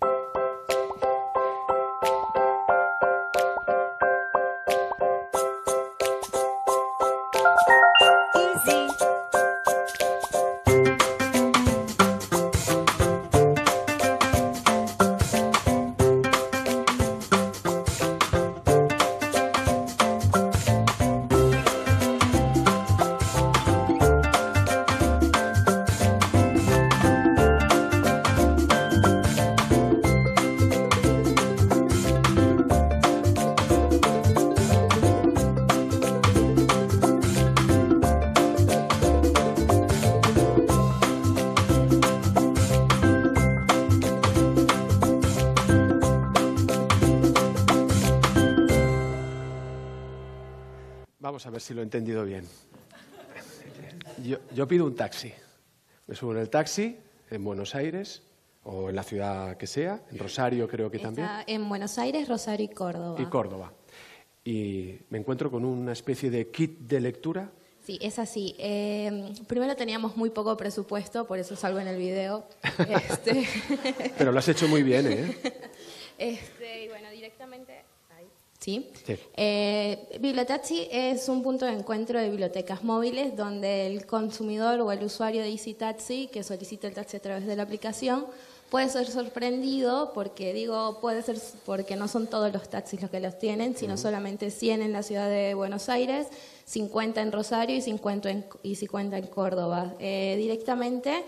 Vamos a ver si lo he entendido bien. Yo, yo pido un taxi. Me subo en el taxi en Buenos Aires o en la ciudad que sea, en Rosario creo que Está también. en Buenos Aires, Rosario y Córdoba. Y Córdoba. Y me encuentro con una especie de kit de lectura. Sí, es así. Eh, primero teníamos muy poco presupuesto, por eso salgo en el video. Este... Pero lo has hecho muy bien, ¿eh? Este, y bueno, directamente... Ahí. ¿Sí? Sí. Eh, Bibliotaxi es un punto de encuentro de bibliotecas móviles donde el consumidor o el usuario de Easy Taxi que solicita el taxi a través de la aplicación puede ser sorprendido porque, digo, puede ser porque no son todos los taxis los que los tienen, sino uh-huh. solamente cien en la ciudad de Buenos Aires, cincuenta en Rosario y cincuenta en, y cincuenta en Córdoba. Eh, directamente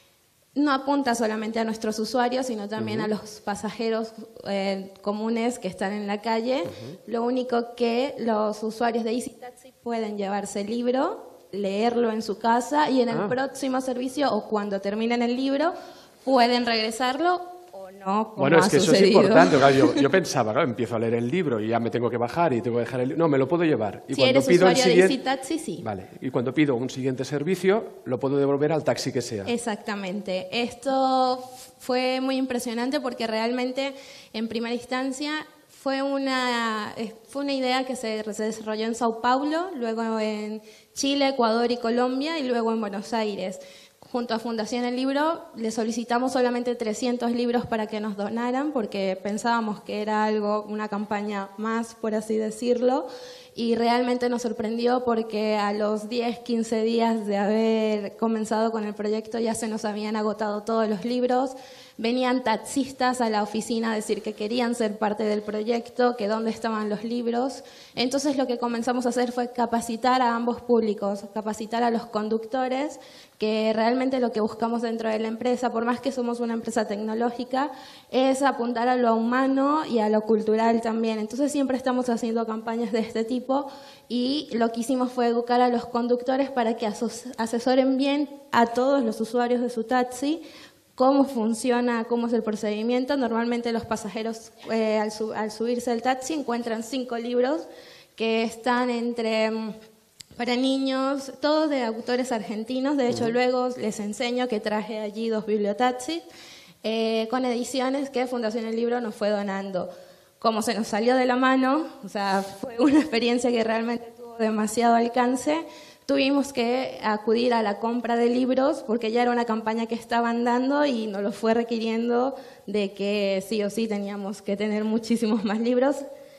no apunta solamente a nuestros usuarios, sino también uh-huh. a los pasajeros eh, comunes que están en la calle. Uh-huh. Lo único que los usuarios de Easy Taxi pueden llevarse el libro, leerlo en su casa y en el ah. próximo servicio o cuando terminen el libro pueden regresarlo o no, como bueno, es que ha eso sucedido. es importante. Claro, yo, yo pensaba, claro, empiezo a leer el libro y ya me tengo que bajar y tengo que dejar el libro. No, me lo puedo llevar. Y si cuando eres pido usuario el siguiente... de Easy Taxi, sí. Vale. Y cuando pido un siguiente servicio, lo puedo devolver al taxi que sea. Exactamente. Esto fue muy impresionante porque realmente, en primera instancia, fue una, fue una idea que se, se desarrolló en Sao Paulo, luego en Chile, Ecuador y Colombia, y luego en Buenos Aires. Junto a Fundación El Libro le solicitamos solamente trescientos libros para que nos donaran porque pensábamos que era algo, una campaña más, por así decirlo, y realmente nos sorprendió porque a los diez, quince días de haber comenzado con el proyecto ya se nos habían agotado todos los libros. Venían taxistas a la oficina a decir que querían ser parte del proyecto, que dónde estaban los libros. Entonces lo que comenzamos a hacer fue capacitar a ambos públicos, capacitar a los conductores, que realmente lo que buscamos dentro de la empresa, por más que somos una empresa tecnológica, es apuntar a lo humano y a lo cultural también. Entonces siempre estamos haciendo campañas de este tipo y lo que hicimos fue educar a los conductores para que asesoren bien a todos los usuarios de su taxi cómo funciona, cómo es el procedimiento. Normalmente los pasajeros eh, al, sub, al subirse al taxi encuentran cinco libros que están entre para niños, todos de autores argentinos. De hecho, uh-huh. luego les enseño que traje allí dos bibliotaxis eh, con ediciones que Fundación El Libro nos fue donando. Como se nos salió de la mano, o sea, fue una experiencia que realmente tuvo demasiado alcance. Tuvimos que acudir a la compra de libros porque ya era una campaña que estaban dando y nos lo fue requiriendo de que sí o sí teníamos que tener muchísimos más libros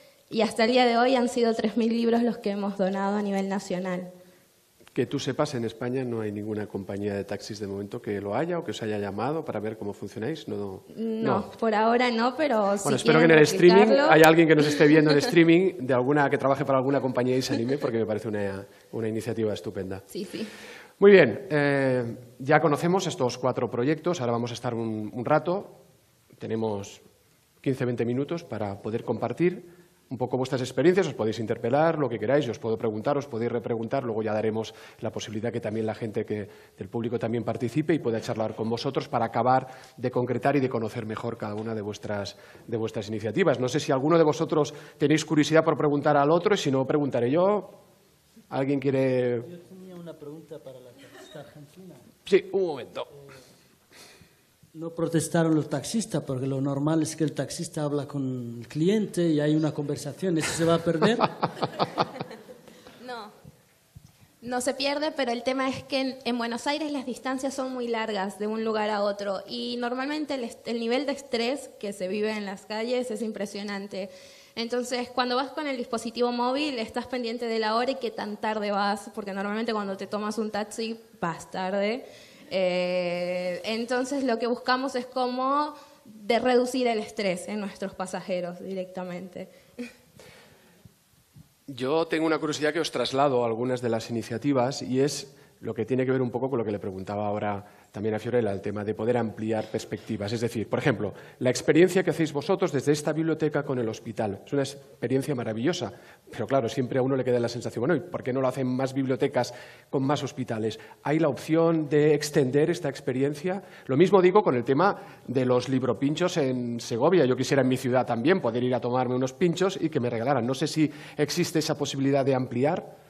y hasta el día de hoy han sido tres mil libros los que hemos donado a nivel nacional. Que tú sepas, en España no hay ninguna compañía de taxis de momento que lo haya o que os haya llamado para ver cómo funcionáis. No, no. no por ahora no, pero bueno, si espero que en el streaming haya alguien que nos esté viendo en streaming de alguna que trabaje para alguna compañía y se anime porque me parece una, una iniciativa estupenda. Sí, sí. Muy bien, eh, ya conocemos estos cuatro proyectos, ahora vamos a estar un, un rato, tenemos quince a veinte minutos para poder compartir un poco vuestras experiencias, os podéis interpelar, lo que queráis, yo os puedo preguntar, os podéis repreguntar, luego ya daremos la posibilidad que también la gente que, del público también participe y pueda charlar con vosotros para acabar de concretar y de conocer mejor cada una de vuestras, de vuestras iniciativas. No sé si alguno de vosotros tenéis curiosidad por preguntar al otro y si no, preguntaré yo. ¿Alguien quiere...? Yo tenía una pregunta para la taxista argentina. Sí, un momento. No protestaron los taxistas porque lo normal es que el taxista habla con el cliente y hay una conversación. ¿Eso se va a perder? No, no se pierde, pero el tema es que en, en Buenos Aires las distancias son muy largas de un lugar a otro y normalmente el, el nivel de estrés que se vive en las calles es impresionante. Entonces, cuando vas con el dispositivo móvil, estás pendiente de la hora y qué tan tarde vas, porque normalmente cuando te tomas un taxi vas tarde. Eh, entonces lo que buscamos es cómo de reducir el estrés en nuestros pasajeros directamente. Yo tengo una curiosidad que os traslado a algunas de las iniciativas y es lo que tiene que ver un poco con lo que le preguntaba ahora también a Fiorella, el tema de poder ampliar perspectivas. Es decir, por ejemplo, la experiencia que hacéis vosotros desde esta biblioteca con el hospital. Es una experiencia maravillosa, pero claro, siempre a uno le queda la sensación, bueno, ¿y por qué no lo hacen más bibliotecas con más hospitales? ¿Hay la opción de extender esta experiencia? Lo mismo digo con el tema de los libropinchos en Segovia. Yo quisiera en mi ciudad también poder ir a tomarme unos pinchos y que me regalaran. No sé si existe esa posibilidad de ampliar.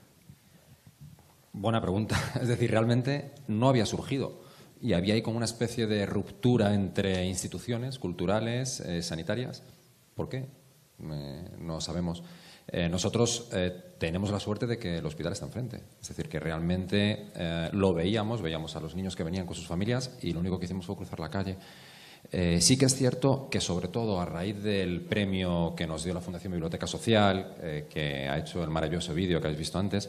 Buena pregunta. Es decir, realmente no había surgido y había ahí como una especie de ruptura entre instituciones culturales, eh, sanitarias. ¿Por qué? Eh, no sabemos. Eh, nosotros eh, tenemos la suerte de que el hospital está enfrente. Es decir, que realmente eh, lo veíamos, veíamos a los niños que venían con sus familias y lo único que hicimos fue cruzar la calle. Eh, sí que es cierto que, sobre todo, a raíz del premio que nos dio la Fundación Biblioteca Social, eh, que ha hecho el maravilloso vídeo que habéis visto antes,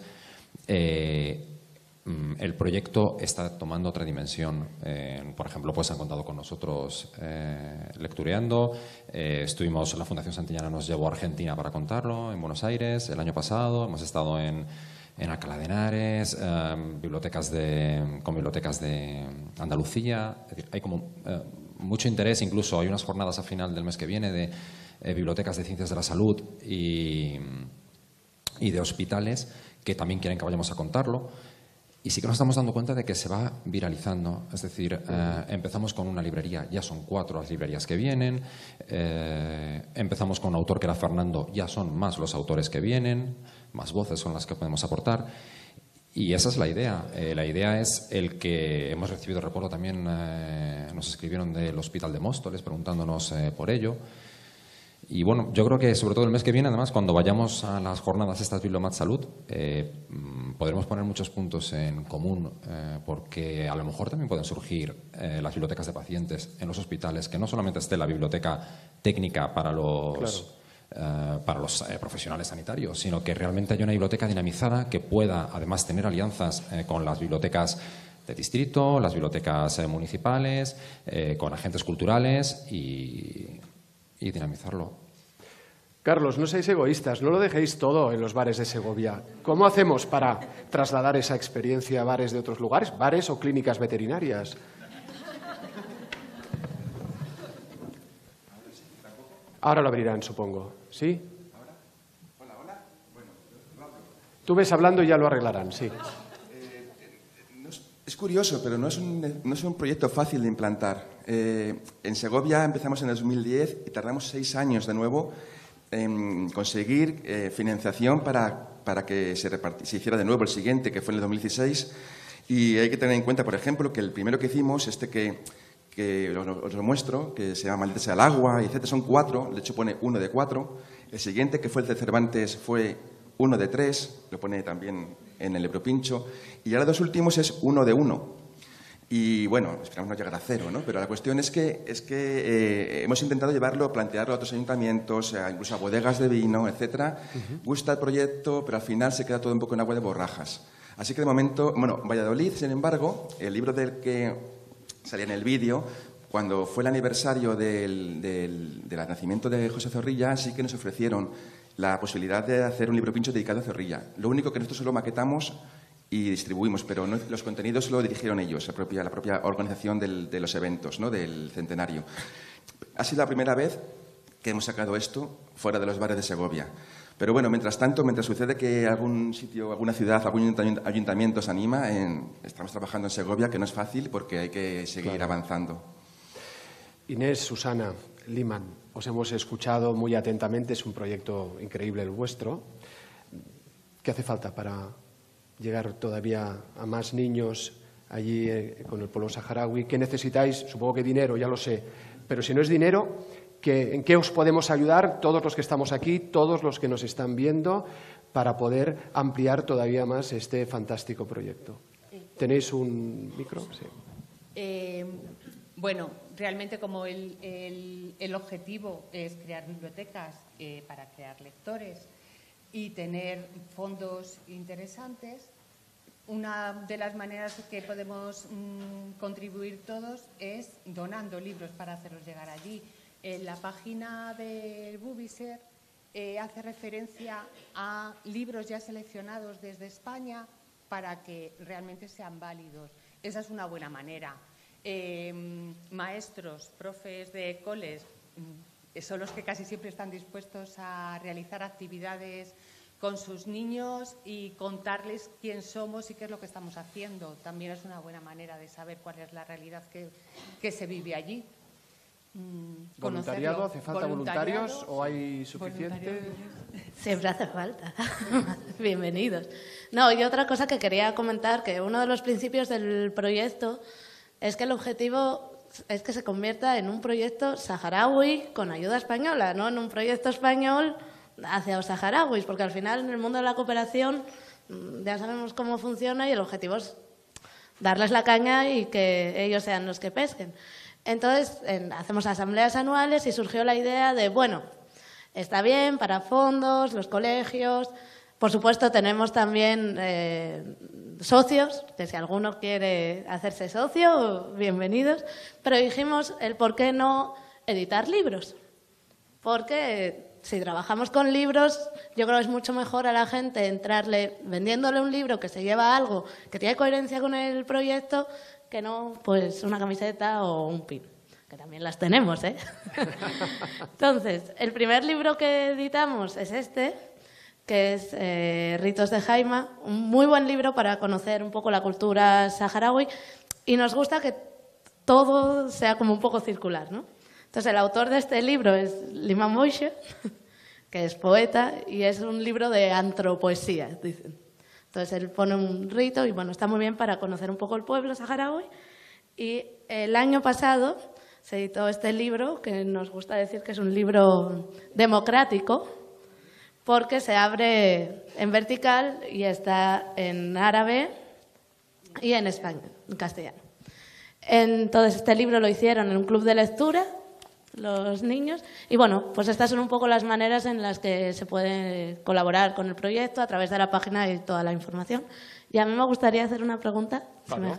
Eh, el proyecto está tomando otra dimensión. Eh, por ejemplo, pues han contado con nosotros eh, lectureando. Eh, estuvimos, la Fundación Santillana nos llevó a Argentina para contarlo, en Buenos Aires, el año pasado. Hemos estado en, en Alcalá de Henares, eh, bibliotecas de, con bibliotecas de Andalucía. Es decir, hay como eh, mucho interés. Incluso hay unas jornadas a final del mes que viene de eh, bibliotecas de ciencias de la salud y, y de hospitales que también quieren que vayamos a contarlo. Y sí que nos estamos dando cuenta de que se va viralizando. Es decir, eh, empezamos con una librería, ya son cuatro las librerías que vienen. Eh, empezamos con un autor que era Fernando, ya son más los autores que vienen, más voces son las que podemos aportar. Y esa es la idea. Eh, la idea es el que hemos recibido, recuerdo también, eh, nos escribieron del Hospital de Móstoles preguntándonos eh, por ello. Y bueno, yo creo que sobre todo el mes que viene, además, cuando vayamos a las jornadas estas Bibliomat Salud, eh, podremos poner muchos puntos en común, eh, porque a lo mejor también pueden surgir eh, las bibliotecas de pacientes en los hospitales, que no solamente esté la biblioteca técnica para los, claro. eh, para los eh, profesionales sanitarios, sino que realmente haya una biblioteca dinamizada que pueda, además, tener alianzas eh, con las bibliotecas de distrito, las bibliotecas eh, municipales, eh, con agentes culturales y... y dinamizarlo. Carlos, no seáis egoístas, no lo dejéis todo en los bares de Segovia. ¿Cómo hacemos para trasladar esa experiencia a bares de otros lugares? ¿Bares o clínicas veterinarias? Ahora lo abrirán, supongo. ¿Sí? Hola, hola. Bueno, lo hablo. Tú ves hablando y ya lo arreglarán, sí. Eh, no es, es curioso, pero no es, un, no es un proyecto fácil de implantar. Eh, en Segovia empezamos en el dos mil diez y tardamos seis años de nuevo en conseguir eh, financiación para, para que se, se hiciera de nuevo el siguiente, que fue en el dos mil dieciséis. Y hay que tener en cuenta, por ejemplo, que el primero que hicimos, este que, que os, os lo muestro, que se llama Maldita sea el agua, etcétera, son cuatro, de hecho pone uno de cuatro. El siguiente, que fue el de Cervantes, fue uno de tres, lo pone también en el libropincho. Y ahora los últimos es uno de uno. Y bueno, esperamos no llegar a cero, ¿no? Pero la cuestión es que, es que eh, hemos intentado llevarlo, plantearlo a otros ayuntamientos, a, incluso a bodegas de vino, etcétera. Uh-huh. Gusta el proyecto, pero al final se queda todo un poco en agua de borrajas. Así que de momento, bueno, Valladolid, sin embargo, el libro del que salía en el vídeo, cuando fue el aniversario del, del, del nacimiento de José Zorrilla, sí que nos ofrecieron la posibilidad de hacer un libropincho dedicado a Zorrilla. Lo único que nosotros solo maquetamos y distribuimos, pero no, los contenidos lo dirigieron ellos, la propia, la propia organización del, de los eventos, ¿no? Del centenario. Ha sido la primera vez que hemos sacado esto fuera de los bares de Segovia. Pero bueno, mientras tanto, mientras sucede que algún sitio, alguna ciudad, algún ayuntamiento se anima, en, estamos trabajando en Segovia, que no es fácil porque hay que seguir claro. avanzando. Inés, Susana, Liman, os hemos escuchado muy atentamente, es un proyecto increíble el vuestro. ¿Qué hace falta para llegar todavía a más niños allí eh, con el pueblo saharaui? ¿Qué necesitáis? Supongo que dinero, ya lo sé, pero si no es dinero, ¿qué, ¿en qué os podemos ayudar todos los que estamos aquí, todos los que nos están viendo, para poder ampliar todavía más este fantástico proyecto? ¿Tenéis un micro? Sí. Eh, bueno, realmente como el, el, el objetivo es crear bibliotecas eh, para crear lectores y tener fondos interesantes, una de las maneras que podemos mmm, contribuir todos es donando libros para hacerlos llegar allí. En la página del Bubiser eh, hace referencia a libros ya seleccionados desde España para que realmente sean válidos. Esa es una buena manera. Eh, maestros, profes de coles, son los que casi siempre están dispuestos a realizar actividades con sus niños y contarles quién somos y qué es lo que estamos haciendo. También es una buena manera de saber cuál es la realidad que, que se vive allí. Mm, ¿Voluntariado? ¿Hace falta voluntarios o hay suficiente? Siempre hace falta. Bienvenidos. No, y otra cosa que quería comentar, que uno de los principios del proyecto es que el objetivo es que se convierta en un proyecto saharaui con ayuda española, no en un proyecto español hacia los saharauis, porque al final en el mundo de la cooperación ya sabemos cómo funciona y el objetivo es darles la caña y que ellos sean los que pesquen. Entonces, en, hacemos asambleas anuales y surgió la idea de, bueno, está bien para fondos, los colegios. Por supuesto, tenemos también eh, socios, que si alguno quiere hacerse socio, bienvenidos. Pero dijimos el por qué no editar libros. Porque si trabajamos con libros, yo creo que es mucho mejor a la gente entrarle vendiéndole un libro que se lleva algo, que tiene coherencia con el proyecto, que no pues una camiseta o un pin, que también las tenemos, ¿eh? Entonces, el primer libro que editamos es este, que es eh, Ritos de Jaima, un muy buen libro para conocer un poco la cultura saharaui, y nos gusta que todo sea como un poco circular, ¿no? Entonces, el autor de este libro es Liman Boixer, que es poeta, y es un libro de antropoesía, dicen. Entonces, él pone un rito y, bueno, está muy bien para conocer un poco el pueblo saharaui. Y el año pasado se editó este libro, que nos gusta decir que es un libro democrático, porque se abre en vertical y está en árabe y en español, en castellano. Entonces, este libro lo hicieron en un club de lectura, los niños, y bueno, pues estas son un poco las maneras en las que se puede colaborar con el proyecto a través de la página y toda la información. Y a mí me gustaría hacer una pregunta claro.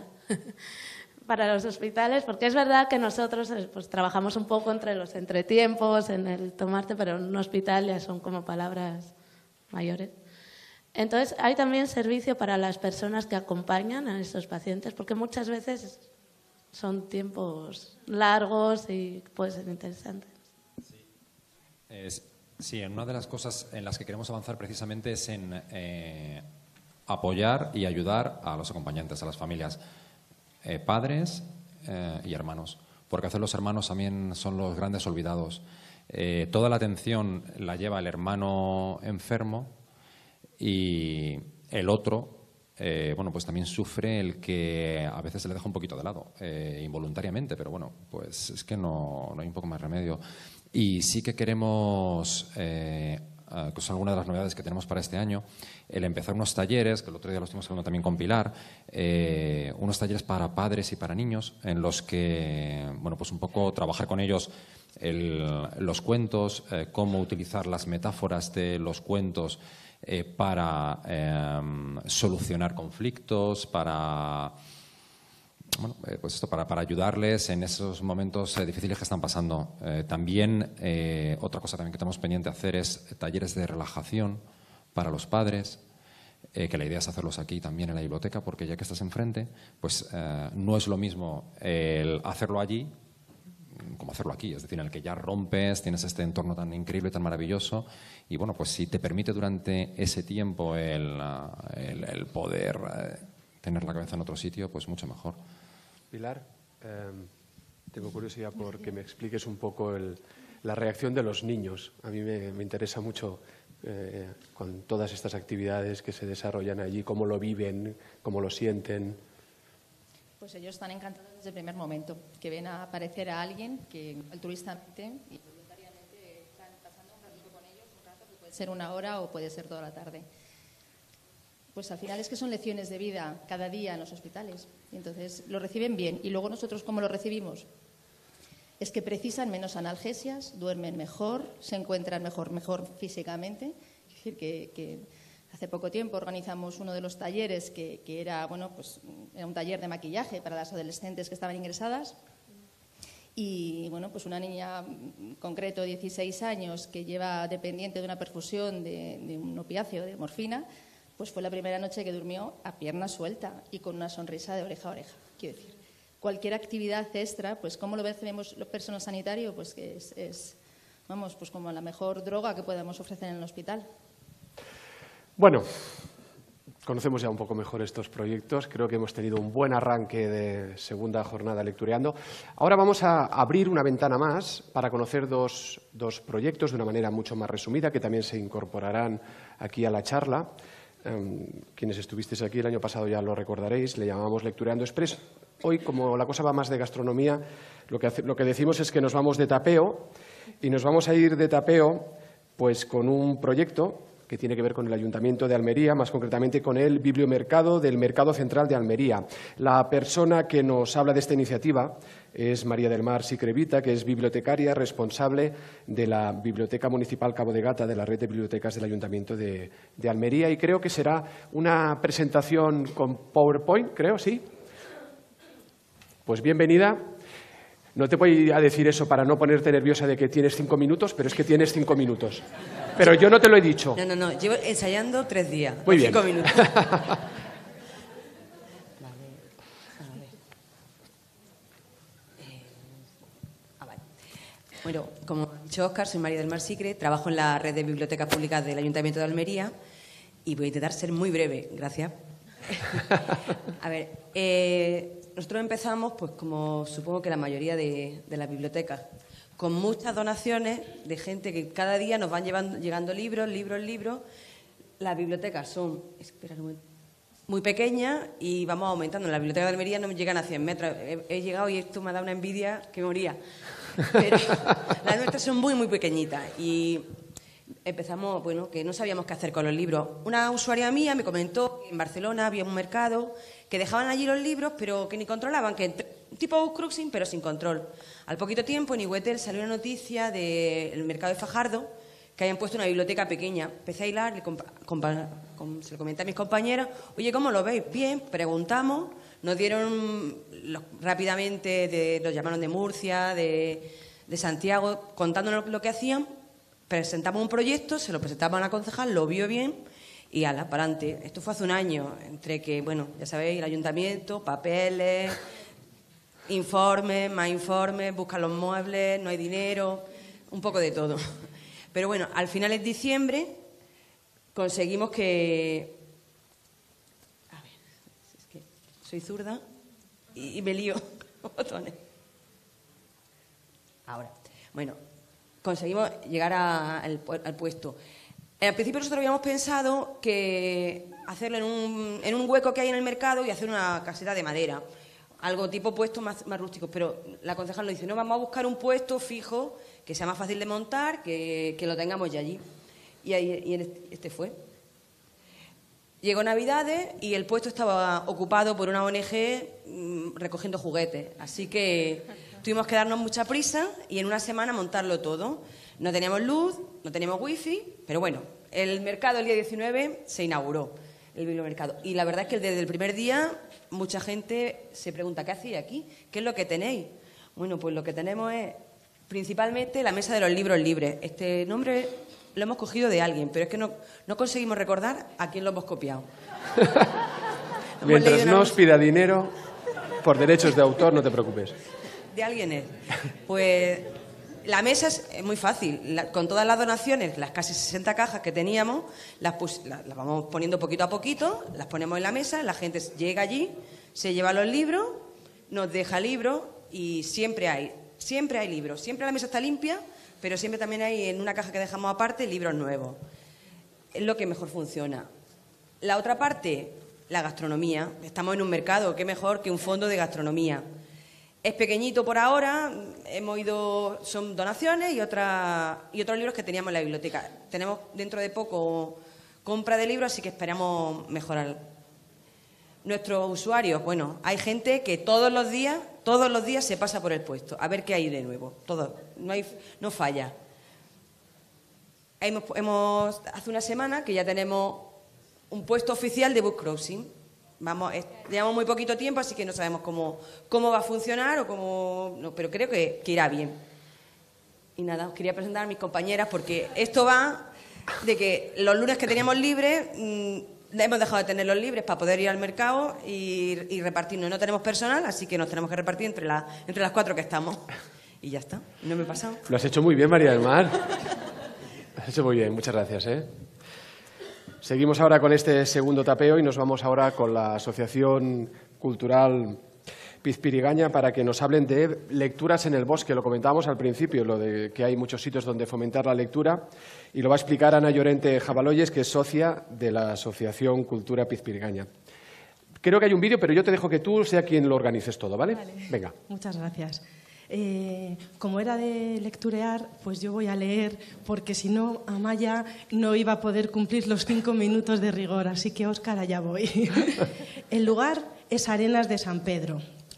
para los hospitales, porque es verdad que nosotros pues, trabajamos un poco entre los entretiempos, en el tomarte, pero en un hospital ya son como palabras mayores. Entonces, hay también servicio para las personas que acompañan a estos pacientes, porque muchas veces son tiempos largos y puede ser interesante. Sí. Es, sí, una de las cosas en las que queremos avanzar precisamente es en eh, apoyar y ayudar a los acompañantes, a las familias, eh, padres eh, y hermanos, porque a veces los hermanos también son los grandes olvidados. Eh, toda la atención la lleva el hermano enfermo y el otro Eh, bueno, pues también sufre el que a veces se le deja un poquito de lado, eh, involuntariamente, pero bueno, pues es que no, no hay un poco más remedio. Y sí que queremos, eh, eh, que son algunas de las novedades que tenemos para este año, el empezar unos talleres, que el otro día lo estuvimos hablando también con Pilar, eh, unos talleres para padres y para niños, en los que, bueno, pues un poco trabajar con ellos el, los cuentos, eh, cómo utilizar las metáforas de los cuentos Eh, para eh, solucionar conflictos, para, bueno, eh, pues esto, para, para ayudarles en esos momentos eh, difíciles que están pasando. Eh, también, eh, otra cosa también que tenemos pendiente hacer es talleres de relajación para los padres, eh, que la idea es hacerlos aquí también en la biblioteca, porque ya que estás enfrente, pues eh, no es lo mismo el hacerlo allí como hacerlo aquí, es decir, en el que ya rompes, tienes este entorno tan increíble, tan maravilloso, y bueno, pues si te permite durante ese tiempo el, el, el poder eh, tener la cabeza en otro sitio, pues mucho mejor. Pilar, eh, tengo curiosidad por que me expliques un poco el, la reacción de los niños. A mí me, me interesa mucho eh, con todas estas actividades que se desarrollan allí, cómo lo viven, cómo lo sienten. Pues ellos están encantados desde el primer momento, que ven a aparecer a alguien que altruistamente y voluntariamente están pasando un ratito con ellos, un rato que puede ser una hora o puede ser toda la tarde. Pues al final es que son lecciones de vida cada día en los hospitales. Y entonces lo reciben bien. Y luego nosotros, ¿cómo lo recibimos? Es que precisan menos analgesias, duermen mejor, se encuentran mejor, mejor físicamente. Es decir, que... que hace poco tiempo organizamos uno de los talleres que, que era, bueno, pues, era un taller de maquillaje para las adolescentes que estaban ingresadas. Y bueno, pues una niña en concreto, dieciséis años, que lleva dependiente de una perfusión de, de un opiáceo, de morfina, pues fue la primera noche que durmió a pierna suelta y con una sonrisa de oreja a oreja. Quiero decir, cualquier actividad extra, pues ¿cómo lo recibimos los personal sanitario? Pues que es, es, vamos, pues como la mejor droga que podamos ofrecer en el hospital. Bueno, conocemos ya un poco mejor estos proyectos. Creo que hemos tenido un buen arranque de segunda jornada lectureando. Ahora vamos a abrir una ventana más para conocer dos, dos proyectos de una manera mucho más resumida, que también se incorporarán aquí a la charla. Um, quienes estuvisteis aquí el año pasado ya lo recordaréis, le llamamos Lectureando Express. Hoy, como la cosa va más de gastronomía, lo que, hace, lo que decimos es que nos vamos de tapeo, y nos vamos a ir de tapeo pues, con un proyecto que tiene que ver con el Ayuntamiento de Almería, más concretamente con el Bibliomercado del Mercado Central de Almería. La persona que nos habla de esta iniciativa es María del Mar Sicrevita, que es bibliotecaria responsable de la Biblioteca Municipal Cabo de Gata, de la red de bibliotecas del Ayuntamiento de, de Almería, y creo que será una presentación con PowerPoint, creo, ¿sí? Pues bienvenida. No te voy a decir eso para no ponerte nerviosa de que tienes cinco minutos, pero es que tienes cinco minutos. Pero yo no te lo he dicho. No, no, no. Llevo ensayando tres días. Muy bien. Cinco minutos. Bueno, como ha dicho Óscar, soy María del Mar Sicre, trabajo en la red de bibliotecas públicas del Ayuntamiento de Almería y voy a intentar ser muy breve. Gracias. A ver, eh, nosotros empezamos, pues como supongo que la mayoría de, de las bibliotecas, con muchas donaciones de gente que cada día nos van llevando, llegando libros, libros, libros. Las bibliotecas son espera un momento, muy pequeñas y vamos aumentando. En la biblioteca de Almería no llegan a cien metros. He, he llegado y esto me ha dado una envidia que me moría. Pero las nuestras son muy, muy pequeñitas y empezamos, bueno, que no sabíamos qué hacer con los libros. Una usuaria mía me comentó que en Barcelona había un mercado que dejaban allí los libros, pero que ni controlaban, que tipo cruising, pero sin control. Al poquito tiempo en Iguetel salió una noticia del mercado de Fajardo que habían puesto una biblioteca pequeña. Empecé a hilar, le compa compa com se lo comenté a mis compañeros, oye, ¿cómo lo veis? Bien, preguntamos, nos dieron los, rápidamente, de, los llamaron de Murcia, de, de Santiago, contándonos lo que hacían, presentamos un proyecto, se lo presentamos a la concejal, lo vio bien y ala, para adelante. Esto fue hace un año, entre que, bueno, ya sabéis, el ayuntamiento, papeles, informes, más informes, buscan los muebles, no hay dinero, un poco de todo. Pero bueno, al final de diciembre conseguimos que... A ver, es que soy zurda y, y me lío botones. Ahora, bueno, conseguimos llegar a, al, al puesto. Al principio nosotros habíamos pensado que hacerlo en un, en un hueco que hay en el mercado y hacer una caseta de madera. Algo tipo puestos más, más rústicos, pero la concejal nos dice, no, vamos a buscar un puesto fijo que sea más fácil de montar, que, que lo tengamos ya allí. Y, ahí, y este fue. Llegó Navidades y el puesto estaba ocupado por una O N G mmm, recogiendo juguetes. Así que tuvimos que darnos mucha prisa y en una semana montarlo todo. No teníamos luz, no teníamos wifi, pero bueno, el mercado el día diecinueve se inauguró, el bibliomercado. Y la verdad es que desde el primer día mucha gente se pregunta, ¿qué hacéis aquí? ¿Qué es lo que tenéis? Bueno, pues lo que tenemos es principalmente la Mesa de los Libros Libres. Este nombre lo hemos cogido de alguien, pero es que no, no conseguimos recordar a quién lo hemos copiado. Mientras no os pida dinero por derechos de autor, no te preocupes. De alguien es. Pues la mesa es muy fácil. La, con todas las donaciones, las casi sesenta cajas que teníamos, las, pus, las, las vamos poniendo poquito a poquito, las ponemos en la mesa, la gente llega allí, se lleva los libros, nos deja libros y siempre hay, siempre hay libros. Siempre la mesa está limpia, pero siempre también hay en una caja que dejamos aparte libros nuevos. Es lo que mejor funciona. La otra parte, la gastronomía. Estamos en un mercado, qué mejor que un fondo de gastronomía. Es pequeñito por ahora, hemos ido, son donaciones y, otra, y otros libros que teníamos en la biblioteca. Tenemos dentro de poco compra de libros, así que esperamos mejorar. Nuestros usuarios, bueno, hay gente que todos los días, todos los días se pasa por el puesto, a ver qué hay de nuevo. Todo, no, hay, no falla. Hemos, hemos, hace una semana que ya tenemos un puesto oficial de Book Crossing. Vamos, es, llevamos muy poquito tiempo, así que no sabemos cómo, cómo va a funcionar, o cómo, no, pero creo que, que irá bien. Y nada, os quería presentar a mis compañeras porque esto va de que los lunes que teníamos libres, mmm, hemos dejado de tenerlos libres para poder ir al mercado y, y repartirnos. No tenemos personal, así que nos tenemos que repartir entre, la, entre las cuatro que estamos. Y ya está, no me he pasado. Lo has hecho muy bien, María del Mar. Lo has hecho muy bien, muchas gracias, ¿eh? Seguimos ahora con este segundo tapeo y nos vamos ahora con la Asociación Cultural Pizpirigaña para que nos hablen de lecturas en el bosque. Lo comentábamos al principio, lo de que hay muchos sitios donde fomentar la lectura, y lo va a explicar Ana Llorente Jabaloyes, que es socia de la Asociación Cultura Pizpirigaña. Creo que hay un vídeo, pero yo te dejo que tú sea quien lo organices todo, ¿vale? Vale. Venga. Muchas gracias. Eh, como era de lecturear, pues yo voy a leer, porque si no, Amaya no iba a poder cumplir los cinco minutos de rigor, así que, Óscar, allá voy. El lugar es Arenas de San Pedro.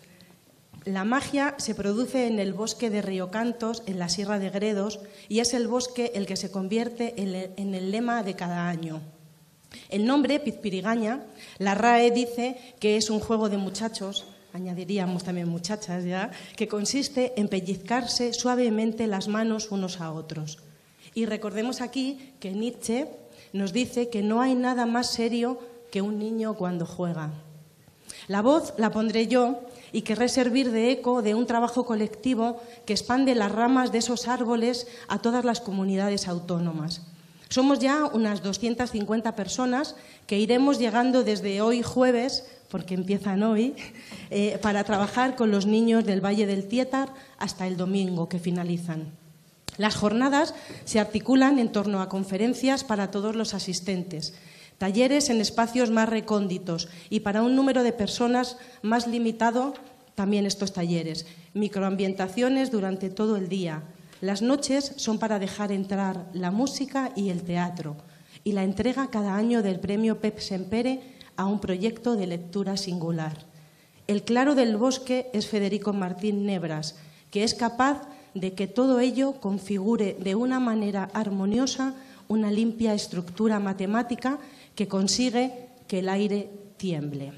La magia se produce en el bosque de Río Cantos, en la Sierra de Gredos, y es el bosque el que se convierte en el lema de cada año. El nombre, Pizpirigaña, la R A E dice que es un juego de muchachos, añadiríamos también muchachas ya, que consiste en pellizcarse suavemente las manos unos a otros. Y recordemos aquí que Nietzsche nos dice que no hay nada más serio que un niño cuando juega. La voz la pondré yo y querré servir de eco de un trabajo colectivo que expande las ramas de esos árboles a todas las comunidades autónomas. Somos ya unas doscientas cincuenta personas que iremos llegando desde hoy jueves, porque empiezan hoy, eh, para trabajar con los niños del Valle del Tietar hasta el domingo, que finalizan. Las jornadas se articulan en torno a conferencias para todos los asistentes, talleres en espacios más recónditos y para un número de personas más limitado también estos talleres, microambientaciones durante todo el día. Las noches son para dejar entrar la música y el teatro, y la entrega cada año del premio Pep Sempere a un proyecto de lectura singular. El claro del bosque es Federico Martín Nebras, que es capaz de que todo ello configure de una manera armoniosa una limpia estructura matemática que consigue que el aire tiemble.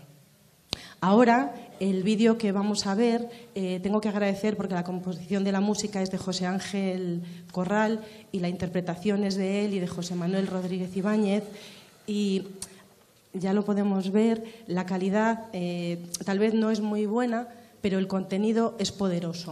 Ahora, el vídeo que vamos a ver, eh, tengo que agradecer porque la composición de la música es de José Ángel Corral y la interpretación es de él y de José Manuel Rodríguez Ibáñez, y ya lo podemos ver, la calidad eh, tal vez no es muy buena, pero el contenido es poderoso.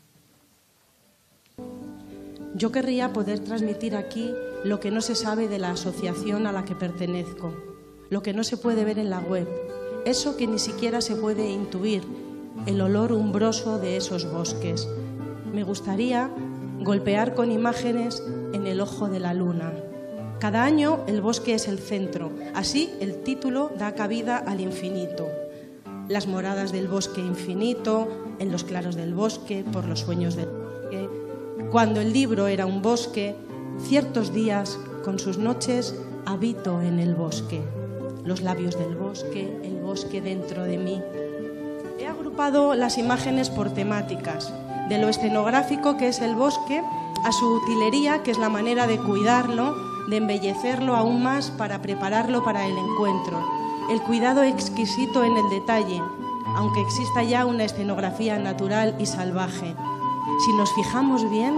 Yo querría poder transmitir aquí lo que no se sabe de la asociación a la que pertenezco, lo que no se puede ver en la web, eso que ni siquiera se puede intuir, el olor umbroso de esos bosques. Me gustaría golpear con imágenes en el ojo de la luna. Cada año el bosque es el centro, así el título da cabida al infinito. Las moradas del bosque infinito, en los claros del bosque, por los sueños del bosque. Cuando el libro era un bosque, ciertos días, con sus noches, habito en el bosque. Los labios del bosque, el bosque dentro de mí. He agrupado las imágenes por temáticas, de lo escenográfico que es el bosque, a su utilería, que es la manera de cuidarlo, de embellecerlo aún más para prepararlo para el encuentro. El cuidado exquisito en el detalle, aunque exista ya una escenografía natural y salvaje. Si nos fijamos bien,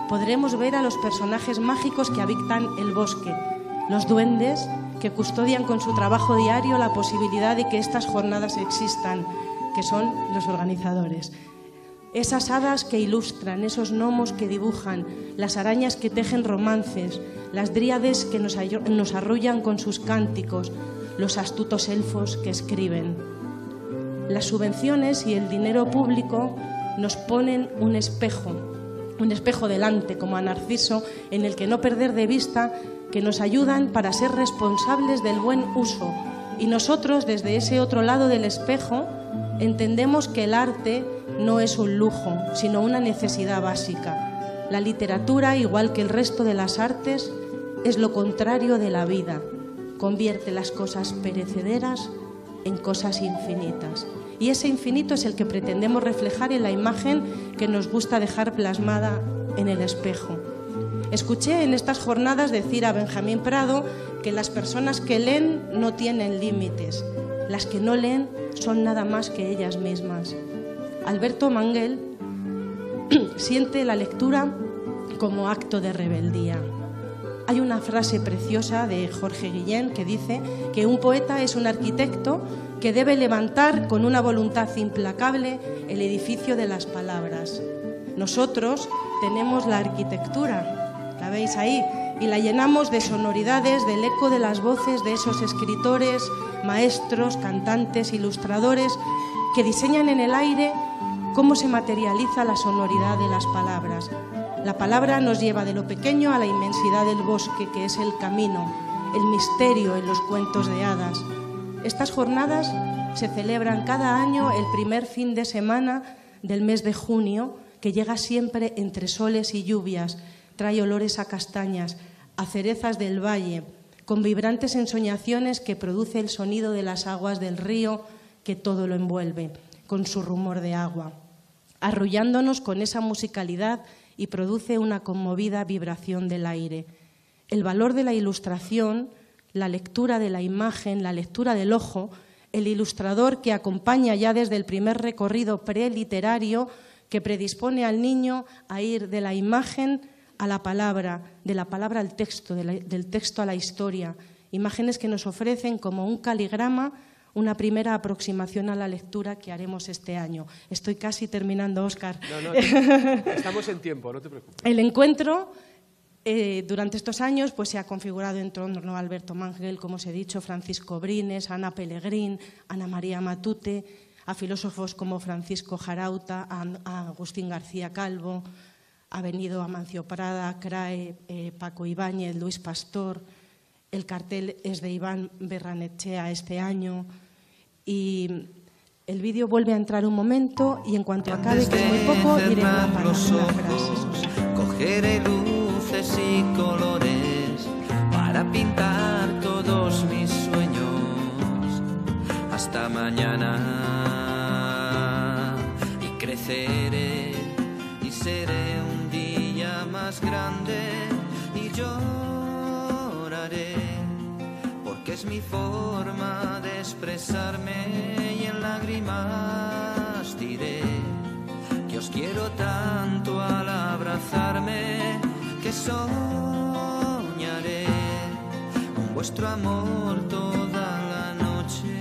podremos ver a los personajes mágicos que habitan el bosque, los duendes que custodian con su trabajo diario la posibilidad de que estas jornadas existan, que son los organizadores. Esas hadas que ilustran, esos gnomos que dibujan, las arañas que tejen romances, las dríades que nos, nos arrullan con sus cánticos, los astutos elfos que escriben. Las subvenciones y el dinero público nos ponen un espejo, un espejo delante, como a Narciso, en el que no perder de vista que nos ayudan para ser responsables del buen uso. Y nosotros, desde ese otro lado del espejo, entendemos que el arte no es un lujo, sino una necesidad básica. La literatura, igual que el resto de las artes, es lo contrario de la vida. Convierte las cosas perecederas en cosas infinitas. Y ese infinito es el que pretendemos reflejar en la imagen que nos gusta dejar plasmada en el espejo. Escuché en estas jornadas decir a Benjamín Prado que las personas que leen no tienen límites. Las que no leen son nada más que ellas mismas. Alberto Manguel siente la lectura como acto de rebeldía. Hay una frase preciosa de Jorge Guillén que dice que un poeta es un arquitecto que debe levantar con una voluntad implacable el edificio de las palabras. Nosotros tenemos la arquitectura, la veis ahí, y la llenamos de sonoridades, del eco de las voces de esos escritores, maestros, cantantes, ilustradores que diseñan en el aire cómo se materializa la sonoridad de las palabras. La palabra nos lleva de lo pequeño a la inmensidad del bosque, que es el camino, el misterio en los cuentos de hadas. Estas jornadas se celebran cada año el primer fin de semana del mes de junio, que llega siempre entre soles y lluvias, trae olores a castañas, a cerezas del valle, con vibrantes ensoñaciones que produce el sonido de las aguas del río que todo lo envuelve, con su rumor de agua, arrullándonos con esa musicalidad y produce una conmovida vibración del aire. El valor de la ilustración, la lectura de la imagen, la lectura del ojo, el ilustrador que acompaña ya desde el primer recorrido preliterario, que predispone al niño a ir de la imagen a la palabra, de la palabra al texto, de la, del texto a la historia. Imágenes que nos ofrecen como un caligrama una primera aproximación a la lectura que haremos este año. Estoy casi terminando, Óscar. No, no, te, estamos en tiempo, no te preocupes. El encuentro, eh, durante estos años, pues, se ha configurado en torno a Alberto Manguel, como os he dicho, Francisco Brines, Ana Pellegrín, Ana María Matute, a filósofos como Francisco Jarauta, a, a Agustín García Calvo, ha venido Amancio Prada, Crae, eh, Paco Ibáñez, Luis Pastor. El cartel es de Iván Berranechea este año. Y el vídeo vuelve a entrar un momento y en cuanto acabe, que es muy poco, diré una palabra, una frase. Cogeré luces y colores para pintar todos mis sueños hasta mañana, y creceré y seré un día más grande y lloraré porque es mi forma de expresarme, y en lágrimas diré que os quiero tanto al abrazarme que soñaré con vuestro amor toda la noche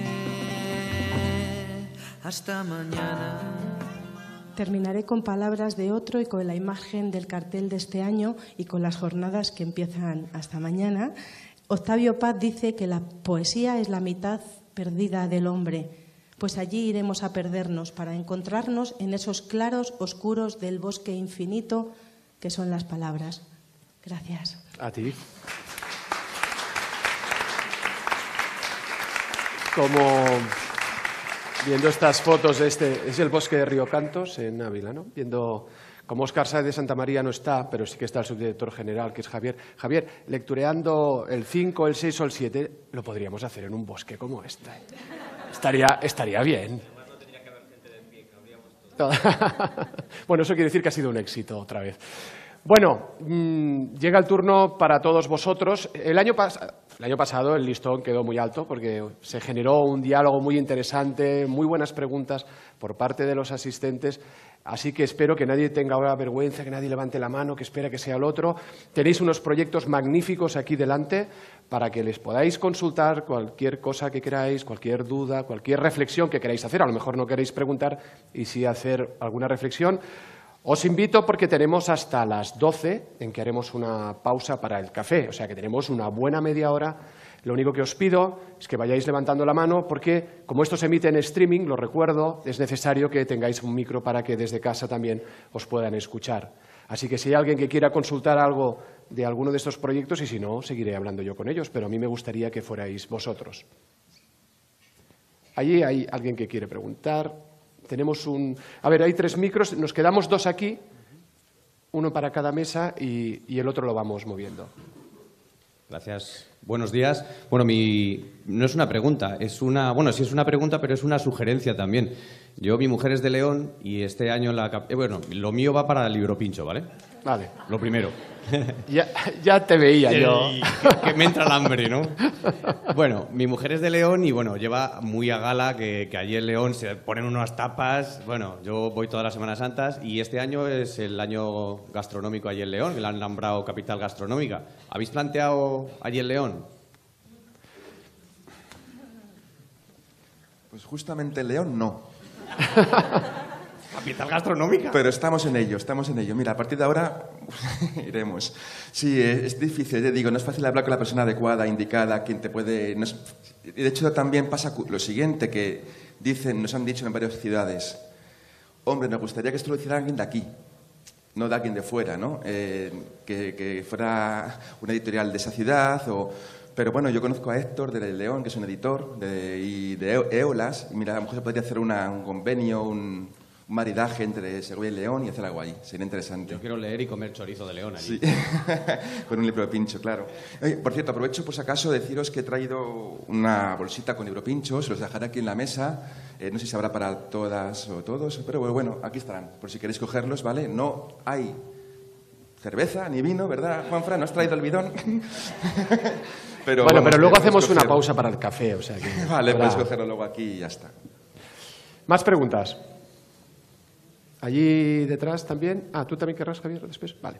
hasta mañana. Terminaré con palabras de otro y con la imagen del cartel de este año y con las jornadas que empiezan hasta mañana. Octavio Paz dice que la poesía es la mitad perdida del hombre, pues allí iremos a perdernos para encontrarnos en esos claros oscuros del bosque infinito que son las palabras. Gracias. A ti. Como viendo estas fotos de este, es el bosque de Río Cantos en Ávila, ¿no? Viendo como Óscar Sáez de Santa María no está, pero sí que está el subdirector general, que es Javier. Javier, lectureando el cinco, el seis o el siete, lo podríamos hacer en un bosque como este. Estaría, estaría bien. Bueno, eso quiere decir que ha sido un éxito otra vez. Bueno, mmm, llega el turno para todos vosotros. El año, pas el año pasado el listón quedó muy alto porque se generó un diálogo muy interesante, muy buenas preguntas por parte de los asistentes. Así que espero que nadie tenga ahora vergüenza, que nadie levante la mano, que espera que sea el otro. Tenéis unos proyectos magníficos aquí delante para que les podáis consultar cualquier cosa que queráis, cualquier duda, cualquier reflexión que queráis hacer. A lo mejor no queréis preguntar y sí hacer alguna reflexión. Os invito porque tenemos hasta las doce en que haremos una pausa para el café, o sea que tenemos una buena media hora. Lo único que os pido es que vayáis levantando la mano porque, como esto se emite en streaming, lo recuerdo, es necesario que tengáis un micro para que desde casa también os puedan escuchar. Así que si hay alguien que quiera consultar algo de alguno de estos proyectos, y si no, seguiré hablando yo con ellos, pero a mí me gustaría que fuerais vosotros. Allí hay alguien que quiere preguntar. Tenemos un... A ver, hay tres micros, nos quedamos dos aquí, uno para cada mesa y, y el otro lo vamos moviendo. Gracias. Buenos días. Bueno, mi... no es una pregunta, es una... Bueno, sí es una pregunta, pero es una sugerencia también. Yo, mi mujer es de León y este año la... Eh, bueno, lo mío va para el libro pincho, ¿vale? Vale. Lo primero. Ya, ya te veía yo. Que, que me entra el hambre, ¿no? Bueno, mi mujer es de León y, bueno, lleva muy a gala que, que allí en León se ponen unas tapas. Bueno, yo voy todas las Semanas Santas y este año es el año gastronómico allí en León, que la han nombrado capital gastronómica. ¿Habéis planteado allí en León? Pues justamente en León no. Capital gastronómica. Pero estamos en ello, estamos en ello. Mira, a partir de ahora iremos. Sí, es difícil, te digo, no es fácil hablar con la persona adecuada, indicada, quien te puede... No es... De hecho, también pasa lo siguiente, que dicen, nos han dicho en varias ciudades, hombre, nos gustaría que esto lo hiciera alguien de aquí, no de alguien de fuera, ¿no? Eh, que, que fuera una editorial de esa ciudad o... Pero bueno, yo conozco a Héctor de León, que es un editor, de, y de Eolas, y mira, a lo mejor se podría hacer una, un convenio, un... un maridaje entre Segovia y León y hacer algo ahí. Sería interesante. Yo quiero leer y comer chorizo de León allí. Sí, con un libro de pincho, claro. Oye, por cierto, aprovecho por si acaso deciros que he traído una bolsita con libro pincho, se los dejaré aquí en la mesa. Eh, no sé si habrá para todas o todos, pero bueno, bueno, aquí estarán, por si queréis cogerlos, ¿vale? No hay cerveza ni vino, ¿verdad, Juanfran? ¿No has traído el bidón? pero, bueno, vamos, pero luego hacemos cogerlo. una pausa para el café, o sea que... Vale, habrá... puedes cogerlo luego aquí y ya está. ¿Más preguntas? Allí detrás también. Ah, ¿tú también querrás, Javier, después? Vale.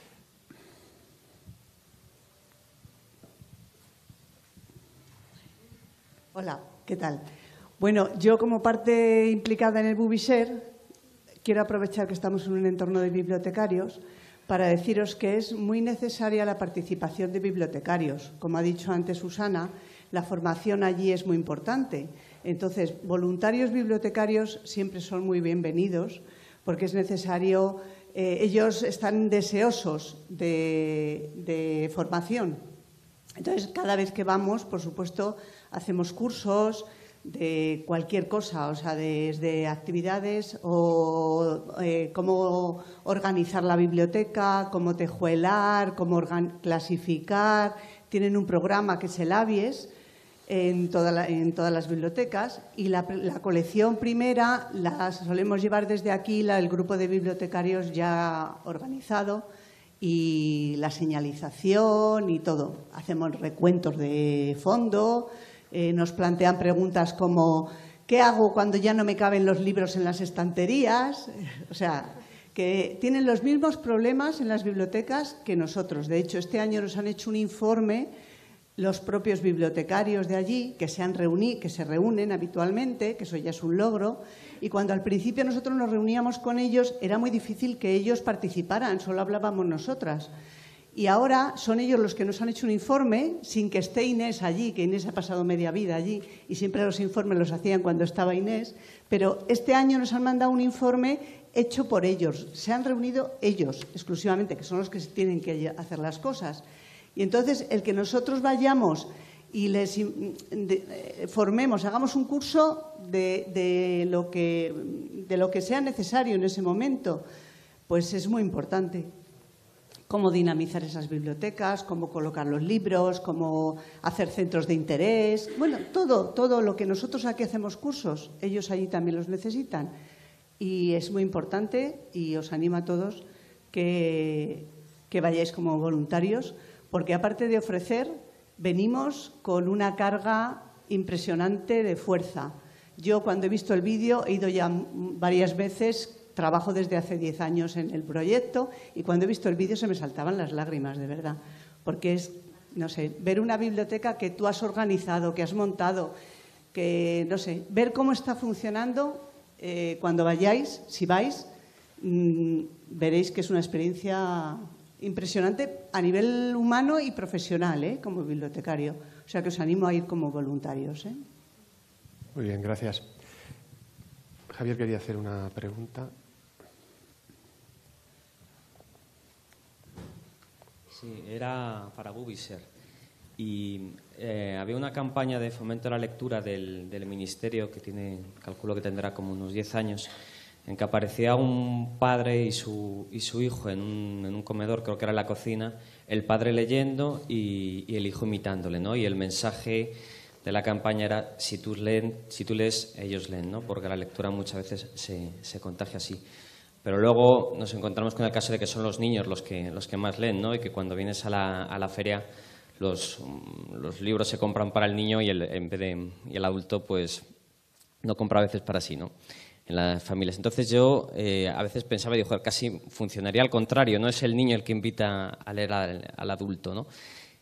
Hola, ¿qué tal? Bueno, yo como parte implicada en el Bubishare, quiero aprovechar que estamos en un entorno de bibliotecarios para deciros que es muy necesaria la participación de bibliotecarios. Como ha dicho antes Susana, la formación allí es muy importante. Entonces, voluntarios bibliotecarios siempre son muy bienvenidos porque es necesario, eh, ellos están deseosos de, de formación. Entonces, cada vez que vamos, por supuesto, hacemos cursos de cualquier cosa, o sea, desde actividades o eh, cómo organizar la biblioteca, cómo tejuelar, cómo clasificar. Tienen un programa que es el ABIES en, toda la, en todas las bibliotecas y la, la colección primera la solemos llevar desde aquí, la, el grupo de bibliotecarios ya organizado y la señalización y todo. Hacemos recuentos de fondo. Eh, nos plantean preguntas como ¿qué hago cuando ya no me caben los libros en las estanterías? O sea, que tienen los mismos problemas en las bibliotecas que nosotros. De hecho, este año nos han hecho un informe los propios bibliotecarios de allí, que se, han reunido, que se reúnen habitualmente, que eso ya es un logro, y cuando al principio nosotros nos reuníamos con ellos, era muy difícil que ellos participaran, solo hablábamos nosotras. Y ahora son ellos los que nos han hecho un informe, sin que esté Inés allí, que Inés ha pasado media vida allí, y siempre los informes los hacían cuando estaba Inés, pero este año nos han mandado un informe hecho por ellos. Se han reunido ellos exclusivamente, que son los que tienen que hacer las cosas. Y entonces, el que nosotros vayamos y les de, formemos, hagamos un curso de, de, lo que, de lo que sea necesario en ese momento, pues es muy importante. Cómo dinamizar esas bibliotecas, cómo colocar los libros, cómo hacer centros de interés. Bueno, todo, todo lo que nosotros aquí hacemos cursos, ellos allí también los necesitan. Y es muy importante y os animo a todos que, que vayáis como voluntarios, porque aparte de ofrecer, venimos con una carga impresionante de fuerza. Yo cuando he visto el vídeo he ido ya varias veces trabajo desde hace diez años en el proyecto y cuando he visto el vídeo se me saltaban las lágrimas, de verdad. Porque es, no sé, ver una biblioteca que tú has organizado, que has montado, que, no sé, ver cómo está funcionando, eh, cuando vayáis, si vais, mmm, veréis que es una experiencia impresionante a nivel humano y profesional, ¿eh? Como bibliotecario. O sea que os animo a ir como voluntarios, ¿eh? Muy bien, gracias. Javier quería hacer una pregunta. Sí, era para Bubiser. Y eh, había una campaña de fomento a la lectura del, del Ministerio, que tiene, calculo que tendrá como unos diez años, en que aparecía un padre y su, y su hijo en un, en un comedor, creo que era en la cocina, el padre leyendo y, y el hijo imitándole, ¿no? Y el mensaje de la campaña era, si tú, leen, si tú lees, ellos leen, ¿no? Porque la lectura muchas veces se, se contagia así. Pero luego nos encontramos con el caso de que son los niños los que, los que más leen, ¿no? Y que cuando vienes a la, a la feria los, los libros se compran para el niño y el, en vez de, y el adulto pues no compra a veces para sí, ¿no? En las familias. Entonces yo eh, a veces pensaba, digo, casi funcionaría al contrario, no es el niño el que invita a leer al, al adulto, ¿no?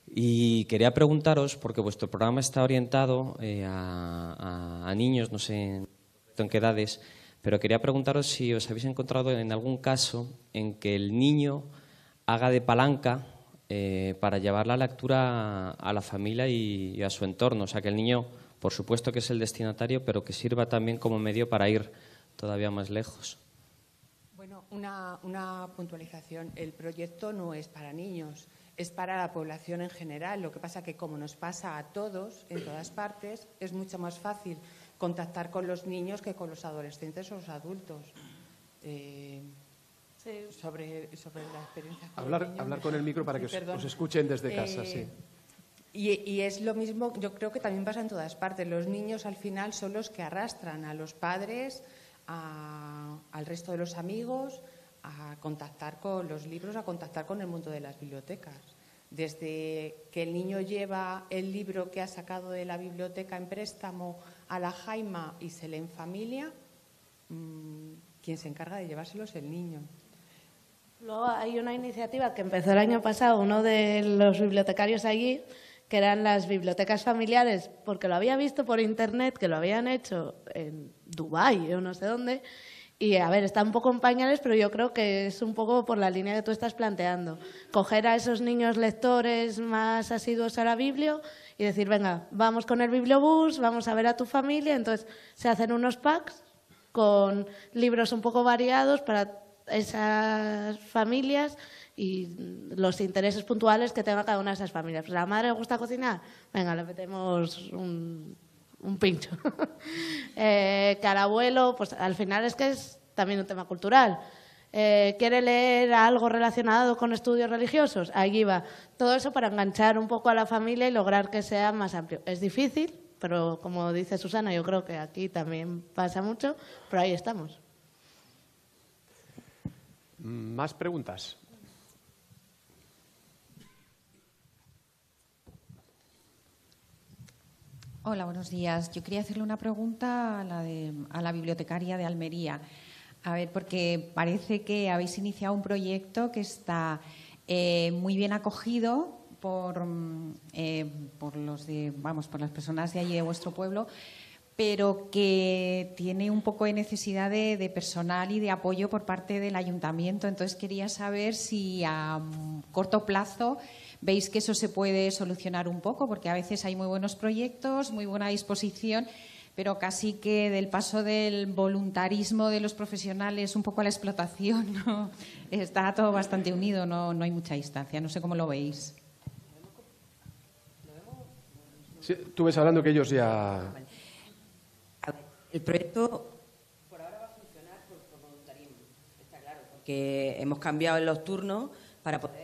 Y quería preguntaros, porque vuestro programa está orientado eh, a, a, a niños, no sé en qué edades, pero quería preguntaros si os habéis encontrado en algún caso en que el niño haga de palanca eh, para llevar la lectura a, a la familia y, y a su entorno. O sea, que el niño, por supuesto que es el destinatario, pero que sirva también como medio para ir todavía más lejos. Bueno, una, una puntualización. El proyecto no es para niños, es para la población en general. Lo que pasa que, como nos pasa a todos, en todas partes, es mucho más fácil contactar con los niños que con los adolescentes o los adultos. Eh, sí. sobre, sobre la experiencia con Hablar, los niños. hablar con el micro para que os, Perdón. os escuchen desde casa, Eh, sí. Y, y es lo mismo, yo creo que también pasa en todas partes. Los niños al final son los que arrastran a los padres, a, al resto de los amigos, a contactar con los libros, a contactar con el mundo de las bibliotecas. Desde que el niño lleva el libro que ha sacado de la biblioteca en préstamo a la jaima y se lee en familia, mmm, quien se encarga de llevárselo es el niño. Luego hay una iniciativa que empezó el año pasado, uno de los bibliotecarios allí, que eran las bibliotecas familiares, porque lo había visto por internet, que lo habían hecho en Dubái o no sé dónde, y a ver, está un poco en pañales, pero yo creo que es un poco por la línea que tú estás planteando. Coger a esos niños lectores más asiduos a la Biblia y decir, venga, vamos con el bibliobús, vamos a ver a tu familia. Entonces se hacen unos packs con libros un poco variados para esas familias y los intereses puntuales que tenga cada una de esas familias. Pues a la madre le gusta cocinar, venga, le metemos un... un pincho. eh, que al abuelo, pues al final es que es también un tema cultural. Eh, ¿Quiere leer algo relacionado con estudios religiosos? Allí va. Todo eso para enganchar un poco a la familia y lograr que sea más amplio. Es difícil, pero como dice Susana, yo creo que aquí también pasa mucho, pero ahí estamos. ¿Más preguntas? Hola, buenos días. Yo quería hacerle una pregunta a la, de, a la bibliotecaria de Almería. A ver, porque parece que habéis iniciado un proyecto que está eh, muy bien acogido por, eh, por, los de, vamos, por las personas de allí de vuestro pueblo, pero que tiene un poco de necesidad de, de personal y de apoyo por parte del ayuntamiento. Entonces quería saber si a corto plazo veis que eso se puede solucionar un poco, porque a veces hay muy buenos proyectos, muy buena disposición, pero casi que del paso del voluntarismo de los profesionales un poco a la explotación, ¿no? Está todo bastante unido, no, no hay mucha distancia. No sé cómo lo veis. Sí, tú ves hablando que ellos ya... El proyecto por ahora va a funcionar por, por voluntarismo, está claro, porque hemos cambiado los turnos para poder...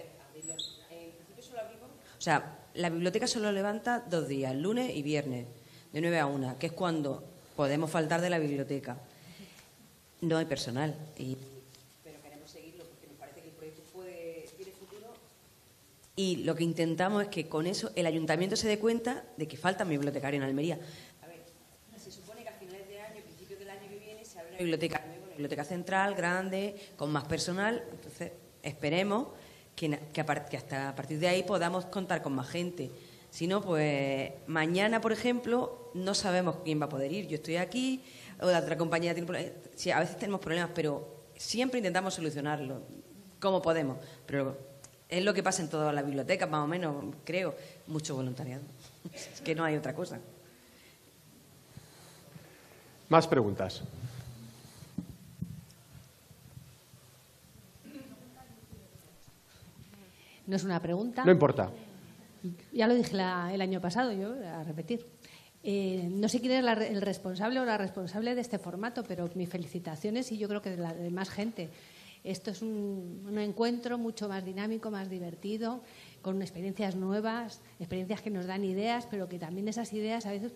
O sea, la biblioteca solo levanta dos días, lunes y viernes, de nueve a una, que es cuando podemos faltar de la biblioteca. No hay personal, y, pero queremos seguirlo porque nos parece que el proyecto puede, tiene futuro. Y lo que intentamos es que con eso el ayuntamiento se dé cuenta de que falta bibliotecarios en Almería. A ver, se supone que a finales de año, principios del año que viene, se abre una biblioteca nueva en biblioteca central, grande, con más personal. Entonces, esperemos que, que, a, que hasta a partir de ahí podamos contar con más gente. Si no, pues mañana, por ejemplo, no sabemos quién va a poder ir. Yo estoy aquí, o la otra compañía tiene problemas. Sí, a veces tenemos problemas, pero siempre intentamos solucionarlo como podemos. Pero es lo que pasa en todas las bibliotecas, más o menos, creo. Mucho voluntariado. Es que no hay otra cosa. Más preguntas. No es una pregunta. No importa. Ya lo dije la, el año pasado, yo a repetir. Eh, no sé quién es la, el responsable o la responsable de este formato, pero mis felicitaciones y yo creo que de la de más gente. Esto es un, un encuentro mucho más dinámico, más divertido, con experiencias nuevas, experiencias que nos dan ideas, pero que también esas ideas a veces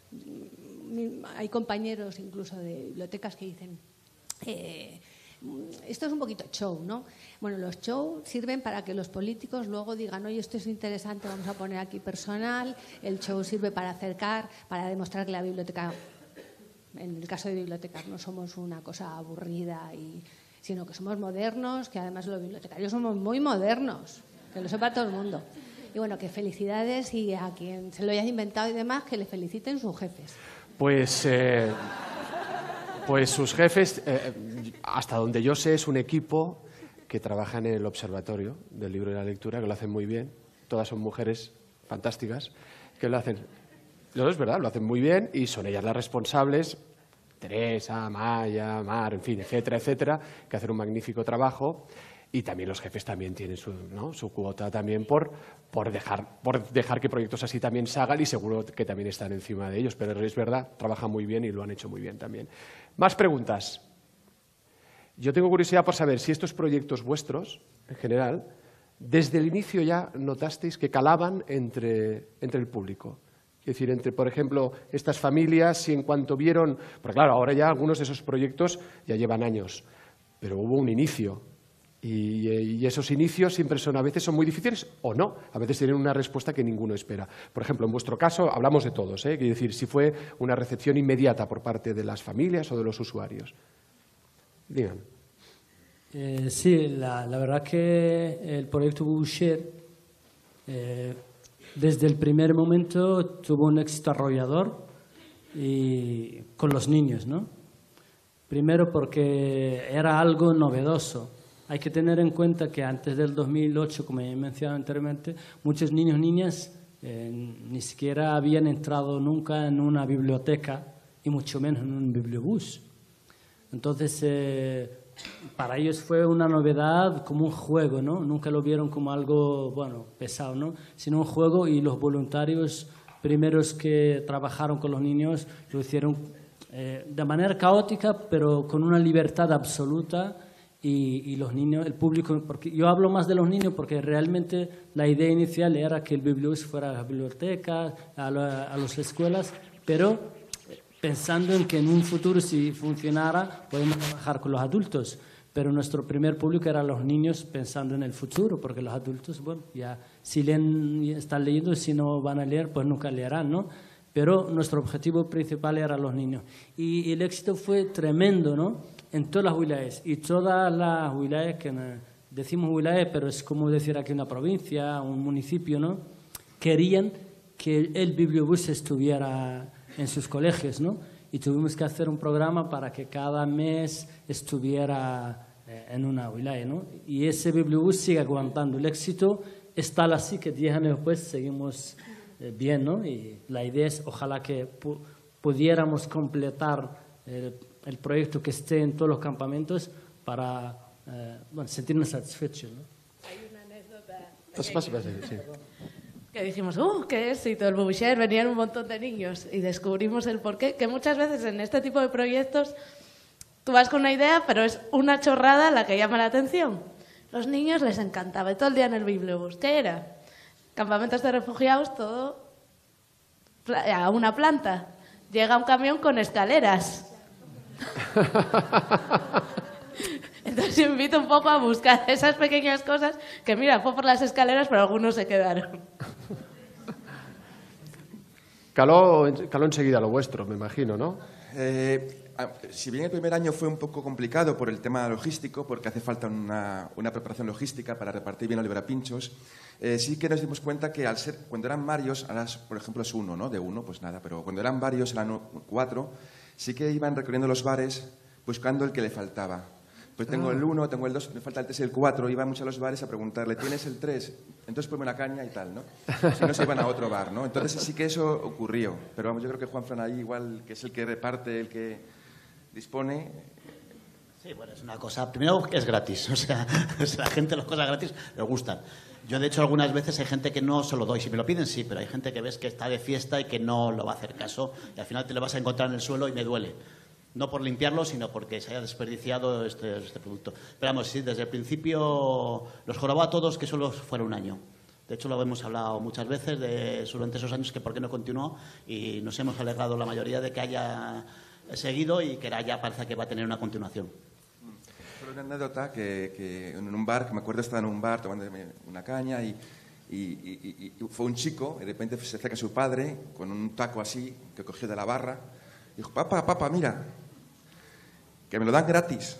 hay compañeros incluso de bibliotecas que dicen eh, esto es un poquito show, ¿no? Bueno, los shows sirven para que los políticos luego digan, oye, esto es interesante, vamos a poner aquí personal. El show sirve para acercar, para demostrar que la biblioteca, en el caso de bibliotecas, no somos una cosa aburrida, y, sino que somos modernos, que además los bibliotecarios somos muy modernos, que lo sepa todo el mundo. Y bueno, que felicidades, y a quien se lo haya inventado y demás, que le feliciten sus jefes. Pues... Eh... Pues sus jefes, eh, hasta donde yo sé, es un equipo que trabaja en el Observatorio del Libro y la Lectura, que lo hacen muy bien. Todas son mujeres fantásticas que lo hacen. No, es verdad, lo hacen muy bien y son ellas las responsables, Teresa, Maya, Mar, en fin, etcétera, etcétera, que hacen un magnífico trabajo. Y también los jefes también tienen su, ¿no? su cuota también por, por, dejar, por dejar que proyectos así también se hagan, y seguro que también están encima de ellos. Pero es verdad, trabajan muy bien y lo han hecho muy bien también. Más preguntas. Yo tengo curiosidad por saber si estos proyectos vuestros, en general, desde el inicio ya notasteis que calaban entre, entre el público. Es decir, entre, por ejemplo, estas familias, si en cuanto vieron... Porque claro, ahora ya algunos de esos proyectos ya llevan años, pero hubo un inicio. Y, y esos inicios siempre son, a veces son muy difíciles o no, a veces tienen una respuesta que ninguno espera. Por ejemplo, en vuestro caso, hablamos de todos, ¿eh? Quiero decir, si fue una recepción inmediata por parte de las familias o de los usuarios. Digan. Eh, sí, la, la verdad que el proyecto Boucher, eh, desde el primer momento tuvo un éxito arrollador y con los niños, ¿no? Primero porque era algo novedoso. Hay que tener en cuenta que antes del dos mil ocho, como he mencionado anteriormente, muchos niños y niñas eh, ni siquiera habían entrado nunca en una biblioteca y mucho menos en un bibliobús. Entonces, eh, para ellos fue una novedad, como un juego, ¿no? Nunca lo vieron como algo, bueno, pesado, ¿no? Sino un juego, y los voluntarios primeros que trabajaron con los niños lo hicieron eh, de manera caótica, pero con una libertad absoluta. Y, y los niños, el público, porque yo hablo más de los niños porque realmente la idea inicial era que el bibliobús fuera a las bibliotecas, a, la, a las escuelas, pero pensando en que en un futuro, si funcionara, podemos trabajar con los adultos. Pero nuestro primer público eran los niños, pensando en el futuro, porque los adultos, bueno, ya si leen, están leyendo, si no van a leer, pues nunca leerán, ¿no? Pero nuestro objetivo principal era los niños. Y, y el éxito fue tremendo, ¿no? En todas las wilayas, y todas las wilayas, que decimos wilayas, pero es como decir aquí una provincia, un municipio, ¿no? Querían que el bibliobús estuviera en sus colegios, ¿no? Y tuvimos que hacer un programa para que cada mes estuviera eh, en una wilaya, ¿no? Y ese bibliobús sigue aguantando. El éxito es tal así que diez años después seguimos eh, bien, ¿no? Y la idea es, ojalá que pu pudiéramos completar el el proyecto, que esté en todos los campamentos para eh, bueno, sentirnos satisfechos, ¿no? Hay una anécdota Pues pasa, pasa, sí. que dijimos, ¡uh, qué éxito! El Boucher, venían un montón de niños y descubrimos el porqué, que muchas veces en este tipo de proyectos tú vas con una idea, pero es una chorrada la que llama la atención. Los niños les encantaba, y todo el día en el bibliobús. ¿Qué era? Campamentos de refugiados, todo a una planta. Llega un camión con escaleras. Entonces invito un poco a buscar esas pequeñas cosas que, mira, fue por las escaleras, pero algunos se quedaron. Caló, caló enseguida lo vuestro, me imagino, ¿no? Eh, si bien el primer año fue un poco complicado por el tema logístico, porque hace falta una, una preparación logística para repartir bien los librapinchos, eh, sí que nos dimos cuenta que al ser, cuando eran varios, ahora por ejemplo es uno, ¿no? De uno, pues nada, pero cuando eran varios, eran cuatro, sí que iban recorriendo los bares buscando el que le faltaba. Pues tengo Ah. el uno, tengo el dos, me falta el tres y el cuatro. Iban mucho a los bares a preguntarle, ¿tienes el tres? Entonces ponme una caña y tal, ¿no? Si no, se iban a otro bar, ¿no? Entonces sí que eso ocurrió. Pero vamos, yo creo que Juan Fran ahí igual, que es el que reparte, el que dispone. Sí, bueno, es una cosa... Primero que es gratis, o sea, la gente las cosas gratis les gustan. Yo, de hecho, algunas veces hay gente que no se lo doy. Si me lo piden, sí, pero hay gente que ves que está de fiesta y que no lo va a hacer caso y al final te lo vas a encontrar en el suelo y me duele. No por limpiarlo, sino porque se haya desperdiciado este, este producto. Pero vamos, sí, desde el principio los jorobó a todos que solo fuera un año. De hecho, lo hemos hablado muchas veces de, durante esos años que por qué no continuó y nos hemos alegrado la mayoría de que haya seguido y que ahora ya parece que va a tener una continuación. Solo una anécdota que, que en un bar, que me acuerdo estaba en un bar tomando una caña y, y, y, y fue un chico, y de repente se acerca a su padre con un taco así que cogió de la barra y dijo, papá, papá, mira, que me lo dan gratis.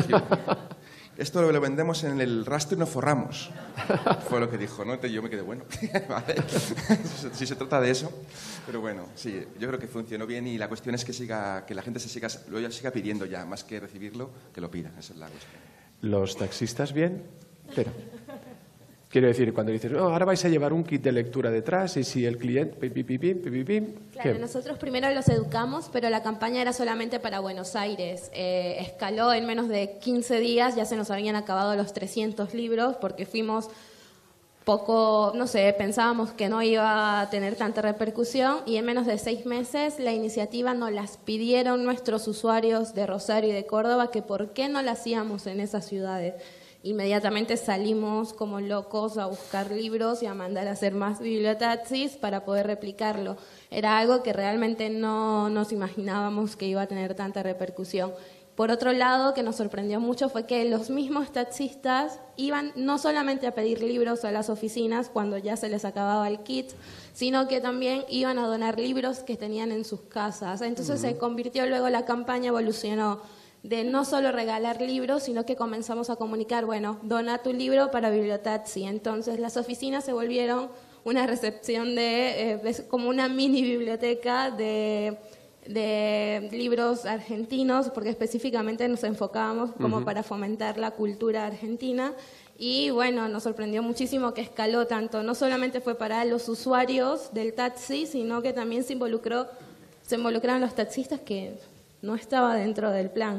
Esto lo vendemos en el rastro y nos forramos. Fue lo que dijo, ¿no? Entonces yo me quedé, bueno, vale, si se trata de eso. Pero bueno, sí, yo creo que funcionó bien y la cuestión es que siga, que la gente se siga, lo siga pidiendo ya, más que recibirlo, que lo pida. Esa es la cuestión. ¿Los taxistas bien? Pero, quiero decir, cuando dices, no, ahora vais a llevar un kit de lectura detrás y si el cliente... Pim, pim, pim, pim, pim, pim, Claro, ¿qué? nosotros primero los educamos, pero la campaña era solamente para Buenos Aires. Eh, escaló en menos de quince días, ya se nos habían acabado los trescientos libros porque fuimos poco, no sé, pensábamos que no iba a tener tanta repercusión y en menos de seis meses la iniciativa nos las pidieron nuestros usuarios de Rosario y de Córdoba que por qué no la hacíamos en esas ciudades. Inmediatamente salimos como locos a buscar libros y a mandar a hacer más bibliotaxis para poder replicarlo. Era algo que realmente no nos imaginábamos que iba a tener tanta repercusión. Por otro lado, que nos sorprendió mucho fue que los mismos taxistas iban no solamente a pedir libros a las oficinas cuando ya se les acababa el kit, sino que también iban a donar libros que tenían en sus casas. Entonces Ujú. se convirtió luego, la campaña evolucionó de no solo regalar libros, sino que comenzamos a comunicar, bueno, dona tu libro para Bibliotaxi. Entonces las oficinas se volvieron una recepción de, eh, es como una mini biblioteca de, de libros argentinos, porque específicamente nos enfocábamos como Ujú. para fomentar la cultura argentina. Y bueno, nos sorprendió muchísimo que escaló tanto, no solamente fue para los usuarios del taxi, sino que también se involucró, se involucraron los taxistas que no estaba dentro del plan.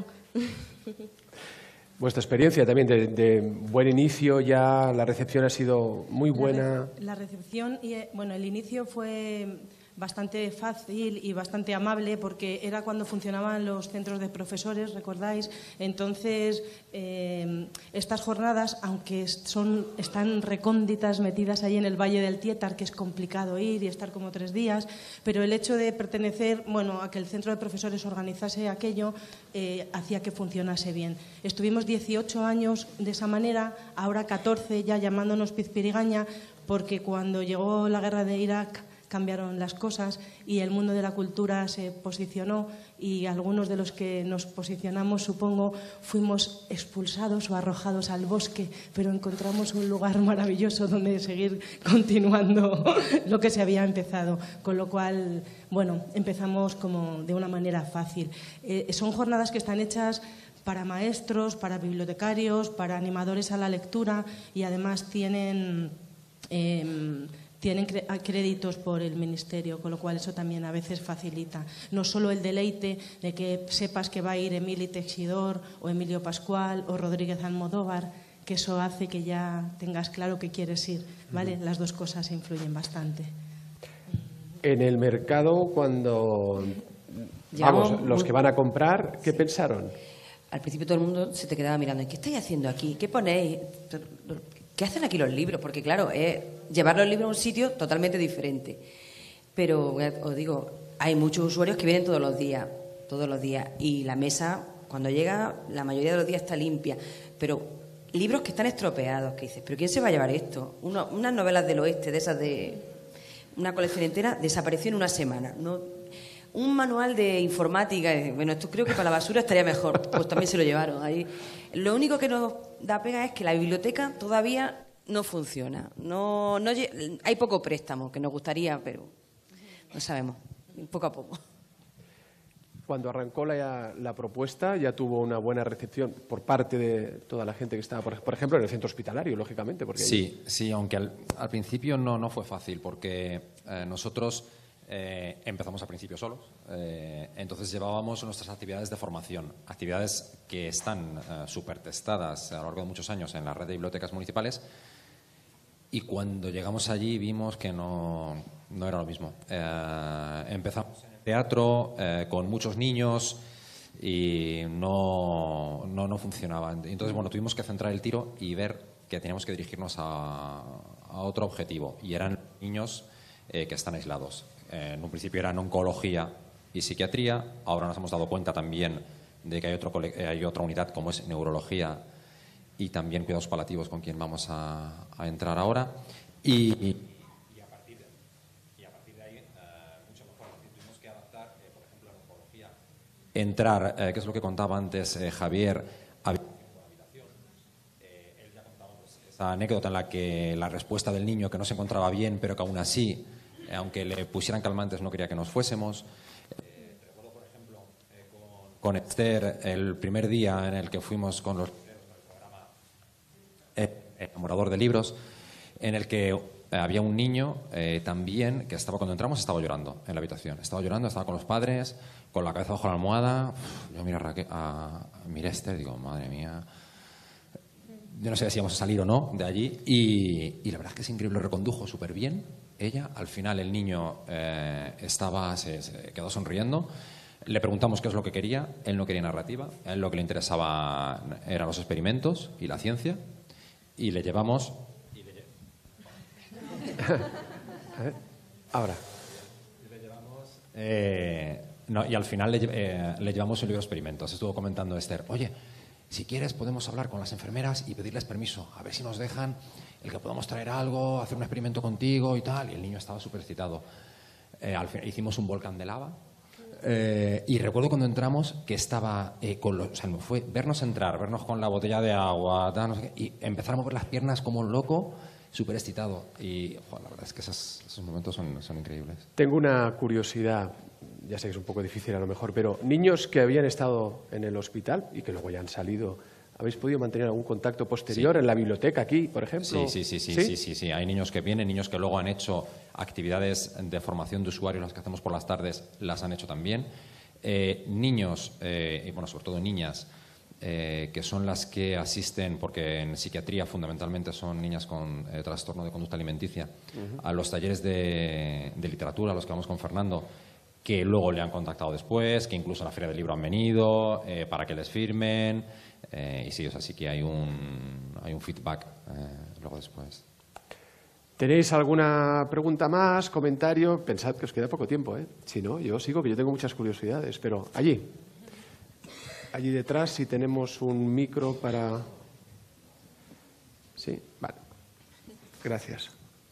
Vuestra experiencia también de, de buen inicio, ya la recepción ha sido muy buena. La recepción, y eh, bueno, el inicio fue bastante fácil y bastante amable porque era cuando funcionaban los centros de profesores, ¿recordáis? Entonces, eh, estas jornadas, aunque son, están recónditas, metidas ahí en el Valle del Tietar, que es complicado ir y estar como tres días, pero el hecho de pertenecer, bueno, a que el centro de profesores organizase aquello, eh, hacía que funcionase bien. Estuvimos dieciocho años de esa manera, ahora catorce ya llamándonos Pizpirigaña, porque cuando llegó la guerra de Irak cambiaron las cosas y el mundo de la cultura se posicionó y algunos de los que nos posicionamos, supongo, fuimos expulsados o arrojados al bosque, pero encontramos un lugar maravilloso donde seguir continuando lo que se había empezado, con lo cual, bueno, empezamos como de una manera fácil. Eh, son jornadas que están hechas para maestros, para bibliotecarios, para animadores a la lectura y además tienen... Eh, tienen créditos por el Ministerio, con lo cual eso también a veces facilita. No solo el deleite de que sepas que va a ir Emili Texidor o Emilio Pascual o Rodríguez Almodóvar, que eso hace que ya tengas claro que quieres ir, ¿vale? Las dos cosas influyen bastante. En el mercado, cuando... Llevamos Vamos, los muy- que van a comprar, ¿qué pensaron? Al principio todo el mundo se te quedaba mirando, ¿qué estáis haciendo aquí? ¿Qué ponéis? ¿Qué hacen aquí los libros? Porque claro, es llevar los libros a un sitio totalmente diferente. Pero os digo, hay muchos usuarios que vienen todos los días, todos los días, y la mesa, cuando llega, la mayoría de los días está limpia. Pero libros que están estropeados, que dices, ¿pero quién se va a llevar esto? Uno- unas novelas del oeste, de esas de... Una colección entera desapareció en una semana. No, un manual de informática. Bueno, esto creo que para la basura estaría mejor, pues también se lo llevaron. Ahí. Lo único que nos da pena es que la biblioteca todavía no funciona. No, no, hay poco préstamo, que nos gustaría, pero no sabemos, poco a poco. Cuando arrancó la, la propuesta ya tuvo una buena recepción por parte de toda la gente que estaba, por, por ejemplo, en el centro hospitalario, lógicamente. Porque sí, ahí... sí, aunque al, al principio no, no fue fácil, porque eh, nosotros eh, empezamos al principio solos, eh, entonces llevábamos nuestras actividades de formación, actividades que están eh, súper testadas a lo largo de muchos años en la red de bibliotecas municipales, y cuando llegamos allí vimos que no, no era lo mismo. Eh, empezamos teatro, eh, con muchos niños y no, no, no funcionaban. Entonces, bueno, tuvimos que centrar el tiro y ver que teníamos que dirigirnos a, a otro objetivo, y eran niños eh, que están aislados. Eh, en un principio eran oncología y psiquiatría, ahora nos hemos dado cuenta también de que hay, otro, hay otra unidad como es neurología y también cuidados paliativos, con quien vamos a, a entrar ahora. Y, entrar, eh, que es lo que contaba antes eh, Javier, a eh, él ya contaba pues, esa anécdota en la que la respuesta del niño, que no se encontraba bien, pero que aún así, eh, aunque le pusieran calmantes, no quería que nos fuésemos. Eh, recuerdo, por ejemplo, eh, con, con Esther, el primer día en el que fuimos con los programa eh, Enamorador de Libros, en el que eh, había un niño eh, también que estaba, cuando entramos, estaba llorando en la habitación. Estaba llorando, estaba con los padres, con la cabeza bajo la almohada. Uf, yo miré a, Raquel, a, miré a Esther y digo, madre mía, yo no sé si íbamos a salir o no de allí, y, y la verdad es que es increíble, lo recondujo súper bien ella. Al final el niño eh, estaba, se, se quedó sonriendo, le preguntamos qué es lo que quería, él no quería narrativa, a él lo que le interesaba eran los experimentos y la ciencia, y le llevamos... Y le lle... Ahora. Le llevamos... Eh, No, y al final le, eh, le llevamos un libro de experimentos. Estuvo comentando Esther, oye, si quieres podemos hablar con las enfermeras y pedirles permiso, a ver si nos dejan el que podamos traer algo, hacer un experimento contigo y tal. Y el niño estaba súper excitado. Eh, al final hicimos un volcán de lava. Eh, y recuerdo cuando entramos que estaba eh, con los, o sea, fue vernos entrar, vernos con la botella de agua, tal, no sé qué, y empezar a mover las piernas como un loco, súper excitado. Y joder, la verdad es que esos, esos momentos son, son increíbles. Tengo una curiosidad. Ya sé que es un poco difícil a lo mejor, pero niños que habían estado en el hospital y que luego ya han salido, ¿habéis podido mantener algún contacto posterior sí. en la biblioteca aquí, por ejemplo? Sí, sí, sí, sí, sí, sí, sí, sí. Hay niños que vienen, niños que luego han hecho actividades de formación de usuarios, las que hacemos por las tardes, las han hecho también. Eh, niños, eh, y bueno, sobre todo niñas, eh, que son las que asisten, porque en psiquiatría fundamentalmente son niñas con eh, trastorno de conducta alimenticia, uh-huh. a los talleres de, de literatura, a los que vamos con Fernando, que luego le han contactado después, que incluso a la Feria del Libro han venido eh, para que les firmen. Eh, y sí, o sea, sí que hay un, hay un feedback eh, luego después. ¿Tenéis alguna pregunta más, comentario? Pensad que os queda poco tiempo, ¿eh? Si no, yo sigo, que yo tengo muchas curiosidades. Pero allí, allí detrás, si tenemos un micro para... Sí, vale. Gracias.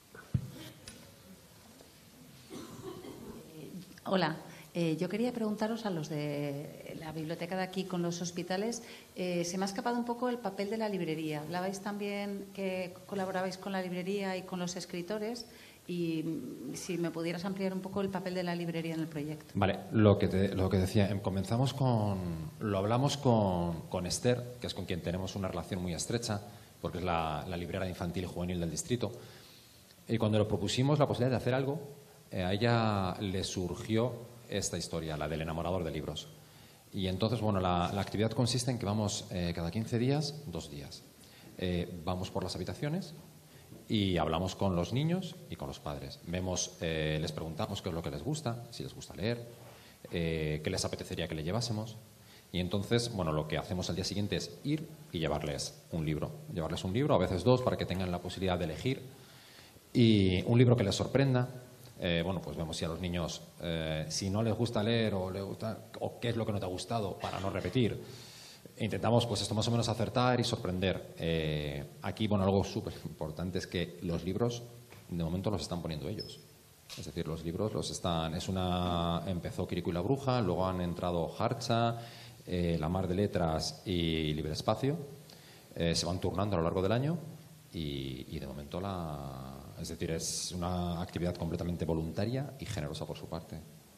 Hola, eh, yo quería preguntaros a los de la biblioteca de aquí con los hospitales, eh, se me ha escapado un poco el papel de la librería. Hablabais también que colaborabais con la librería y con los escritores, y si me pudieras ampliar un poco el papel de la librería en el proyecto. Vale, lo que, te, lo que decía, comenzamos con, lo hablamos con, con Esther, que es con quien tenemos una relación muy estrecha, porque es la, la librera infantil y juvenil del distrito, y cuando le propusimos la posibilidad de hacer algo, a ella le surgió esta historia, la del enamorador de libros. Y entonces, bueno, la, la actividad consiste en que vamos eh, cada quince días, dos días. Eh, vamos por las habitaciones y hablamos con los niños y con los padres. Vemos, eh, les preguntamos qué es lo que les gusta, si les gusta leer, eh, qué les apetecería que le llevásemos. Y entonces, bueno, lo que hacemos al día siguiente es ir y llevarles un libro. Llevarles un libro, a veces dos, para que tengan la posibilidad de elegir. Y un libro que les sorprenda. Eh, bueno, pues vemos si a los niños, eh, si no les gusta leer o, les gusta, o qué es lo que no te ha gustado, para no repetir. Intentamos, pues esto más o menos acertar y sorprender. Eh, aquí, bueno, algo súper importante es que los libros, de momento, los están poniendo ellos. Es decir, los libros los están... Es una, empezó Kirikou y la Bruja, luego han entrado Harcha, eh, La Mar de Letras y Libre Espacio. Eh, se van turnando a lo largo del año y, y de momento la... Es decir, es una actividad completamente voluntaria y generosa por su parte.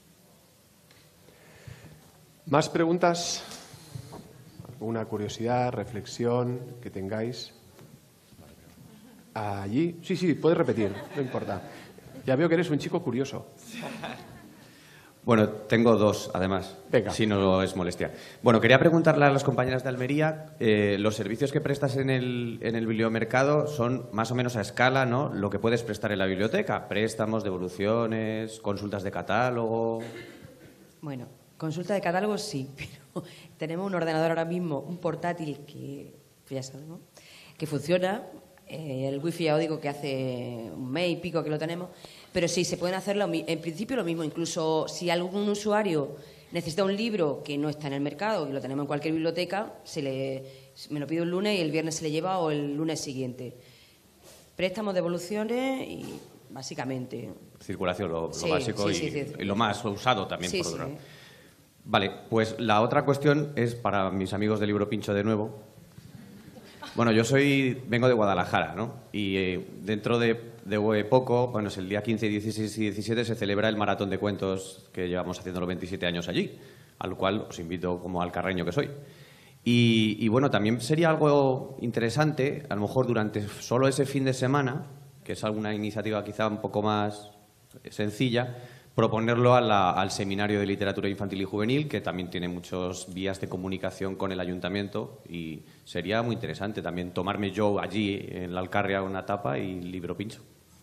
¿Más preguntas? ¿Alguna curiosidad, reflexión que tengáis? Allí. Sí, sí, puedes repetir, no importa. Ya veo que eres un chico curioso. Bueno, tengo dos, además, Venga. si no es molestia. Bueno, quería preguntarle a las compañeras de Almería, eh, los servicios que prestas en el, en el bibliomercado son más o menos a escala, ¿no? Lo que puedes prestar en la biblioteca, préstamos, devoluciones, consultas de catálogo... Bueno, consulta de catálogo sí, pero tenemos un ordenador ahora mismo, un portátil que, ya sabemos, que funciona. Eh, el wifi ya os digo que hace un mes y pico que lo tenemos, pero sí, se pueden hacer lo, en principio lo mismo. Incluso si algún usuario necesita un libro que no está en el mercado, que lo tenemos en cualquier biblioteca, se le, me lo pide un lunes y el viernes se le lleva o el lunes siguiente. Préstamos, devoluciones y básicamente... Circulación, lo, Sí, lo básico sí, y, sí, sí. y lo más usado también, Sí, por otro sí. lado. Vale, pues la otra cuestión es para mis amigos de Libro Pincho de nuevo. Bueno, yo soy vengo de Guadalajara, ¿no? Y eh, dentro de, de poco, bueno, es el día quince, dieciséis y diecisiete, se celebra el maratón de cuentos que llevamos haciendo los veintisiete años allí, al cual os invito como alcarreño que soy. Y, y bueno, también sería algo interesante, a lo mejor durante solo ese fin de semana, que es alguna iniciativa quizá un poco más sencilla, proponerlo a la, al Seminario de Literatura Infantil y Juvenil, que también tiene muchas vías de comunicación con el ayuntamiento, y sería muy interesante también tomarme yo allí en la Alcarria una tapa y Libro Pincho.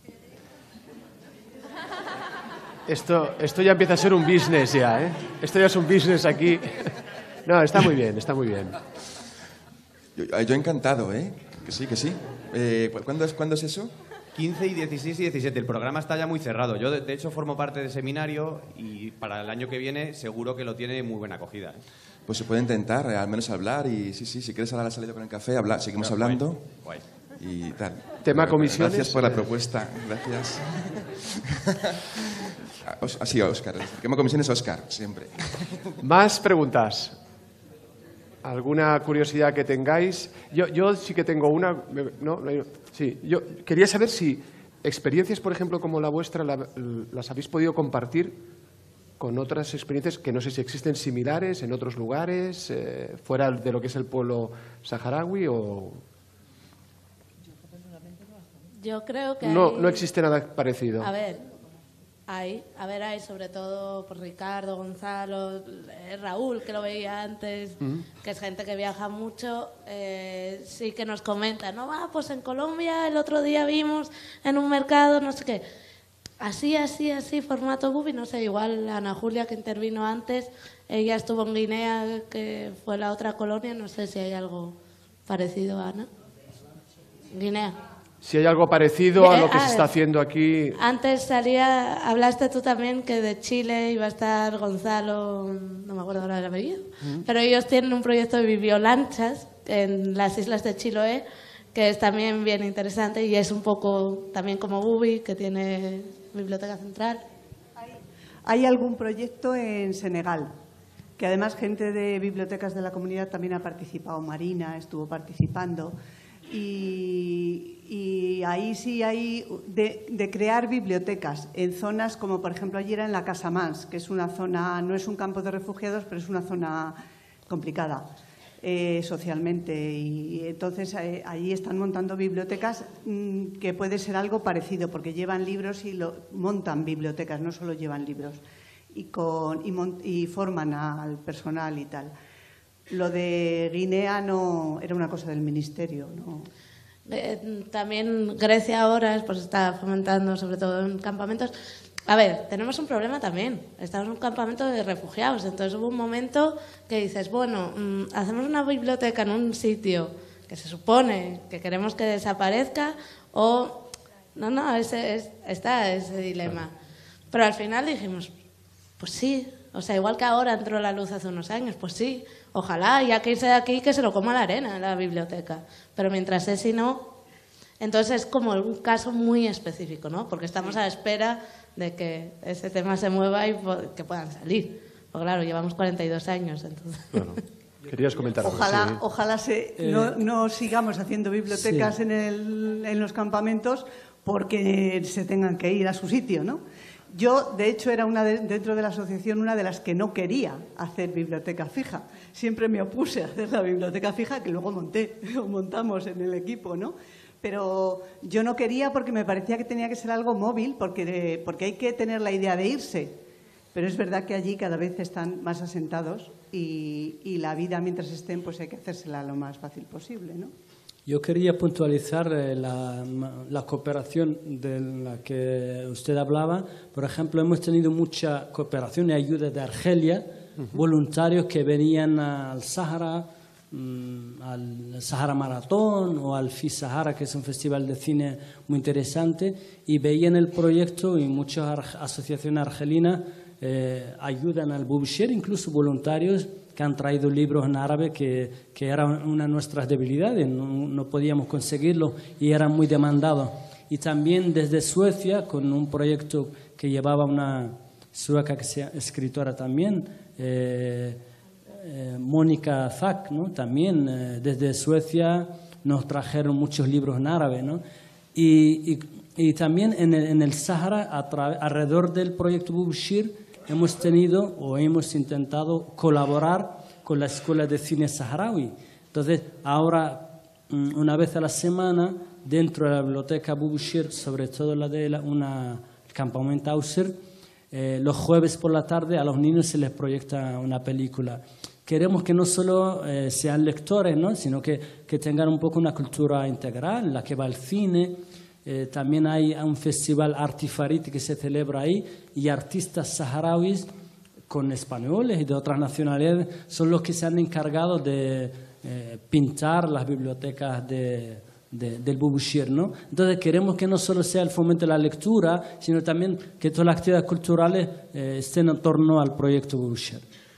Esto, esto ya empieza a ser un business ya, ¿eh? Esto ya es un business aquí. No, está muy bien, está muy bien. Yo, yo encantado, ¿eh? Que sí, que sí. Eh, ¿cuándo, es, ¿Cuándo es eso? quince y dieciséis y diecisiete. El programa está ya muy cerrado. Yo, de, de hecho, formo parte del seminario y para el año que viene seguro que lo tiene muy buena acogida, ¿eh? Pues se puede intentar, eh, al menos hablar y sí, sí, si quieres hablar a la salida con el café, hablar, seguimos Guay, hablando guay. y tal. Tema Pero, comisiones. Gracias por la eh. propuesta, gracias. Así, Óscar. El tema comisiones, Óscar, siempre. Más preguntas. ¿Alguna curiosidad que tengáis? Yo, yo sí que tengo una. ¿No? Sí, yo quería saber si experiencias, por ejemplo, como la vuestra, la- las habéis podido compartir con otras experiencias que no sé si existen similares en otros lugares, eh, fuera de lo que es el pueblo saharaui o... Yo creo que No, hay- no existe nada parecido. A ver, hay, a ver, hay sobre todo por Ricardo, Gonzalo, eh, Raúl, que lo veía antes, Ujú. que es gente que viaja mucho, eh, sí que nos comenta, no, ah, pues en Colombia el otro día vimos en un mercado, no sé qué. Así, así, así, formato Bubi, no sé, igual Ana Julia, que intervino antes, ella estuvo en Guinea, que fue la otra colonia, no sé si hay algo parecido, Ana. Guinea. Si hay algo parecido a lo que Eh, se ah, está haciendo aquí... Antes salía, hablaste tú también que de Chile iba a estar Gonzalo, no me acuerdo ahora del apellido, Ujú. pero ellos tienen un proyecto de bibliolanchas en las islas de Chiloé, que es también bien interesante y es un poco también como Bubi, que tiene biblioteca central. Hay algún proyecto en Senegal, que además gente de bibliotecas de la comunidad también ha participado. Marina estuvo participando. Y, y ahí sí hay de, de crear bibliotecas en zonas como, por ejemplo, ayer era en la Casa Mans, que es una zona, no es un campo de refugiados, pero es una zona complicada eh, socialmente. Y entonces eh, allí están montando bibliotecas mm, que puede ser algo parecido, porque llevan libros y lo, montan bibliotecas, no solo llevan libros, y, con, y, mon- y forman al personal y tal. Lo de Guinea no era una cosa del ministerio, ¿no? Eh, también Grecia ahora pues está fomentando, sobre todo en campamentos. A ver, tenemos un problema también. Estamos en un campamento de refugiados. Entonces hubo un momento que dices, bueno, mm, hacemos una biblioteca en un sitio que se supone que queremos que desaparezca o... No, no, ese, es, está ese dilema. Pero al final dijimos, pues sí. O sea, igual que ahora entró la luz hace unos años, pues sí. Ojalá, ya que irse de aquí, que se lo coma la arena, la biblioteca. Pero mientras es y no... Entonces es como un caso muy específico, ¿no? Porque estamos a la espera de que ese tema se mueva y que puedan salir. Pues claro, llevamos cuarenta y dos años, entonces... Bueno, querías comentar algo. Ojalá, sí. ojalá se, Eh, no, no sigamos haciendo bibliotecas sí. en, el, en los campamentos porque se tengan que ir a su sitio, ¿no? Yo, de hecho, era una de, dentro de la asociación una de las que no quería hacer biblioteca fija. Siempre me opuse a hacer la biblioteca fija, que luego monté, o montamos en el equipo, ¿no? Pero yo no quería porque me parecía que tenía que ser algo móvil, porque, porque hay que tener la idea de irse. Pero es verdad que allí cada vez están más asentados y, y la vida mientras estén pues hay que hacérsela lo más fácil posible, ¿no? Yo quería puntualizar eh, la, la cooperación de la que usted hablaba. Por ejemplo, hemos tenido mucha cooperación y ayuda de Argelia, uh-huh. voluntarios que venían al Sahara, mmm, al Sahara Maratón o al F I Sahara, que es un festival de cine muy interesante, y veían el proyecto y muchas ar- asociaciones argelinas eh, ayudan al Bubishir, incluso voluntarios que han traído libros en árabe que, que era una de nuestras debilidades, no, no podíamos conseguirlo y eran muy demandados. Y también desde Suecia, con un proyecto que llevaba una sueca que sea escritora también, eh, eh, Mónica Zack, ¿no? También eh, desde Suecia nos trajeron muchos libros en árabe, ¿no? Y, y, y también en el, en el Sahara, a tra- alrededor del proyecto Bubishir, hemos tenido o hemos intentado colaborar con la Escuela de Cine Saharaui. Entonces, ahora, una vez a la semana, dentro de la biblioteca Bubishir, sobre todo la de la, una, el campamento Ausser, eh, los jueves por la tarde a los niños se les proyecta una película. Queremos que no solo eh, sean lectores, ¿no? Sino que, que tengan un poco una cultura integral, en la que va al cine. Eh, también hay un festival Artifarit que se celebra ahí y artistas saharauis con españoles y de otras nacionalidades son los que se han encargado de eh, pintar las bibliotecas de, de, del Bubishir, ¿no? Entonces queremos que no solo sea el fomento de la lectura, sino también que todas las actividades culturales eh, estén en torno al proyecto Bubishir.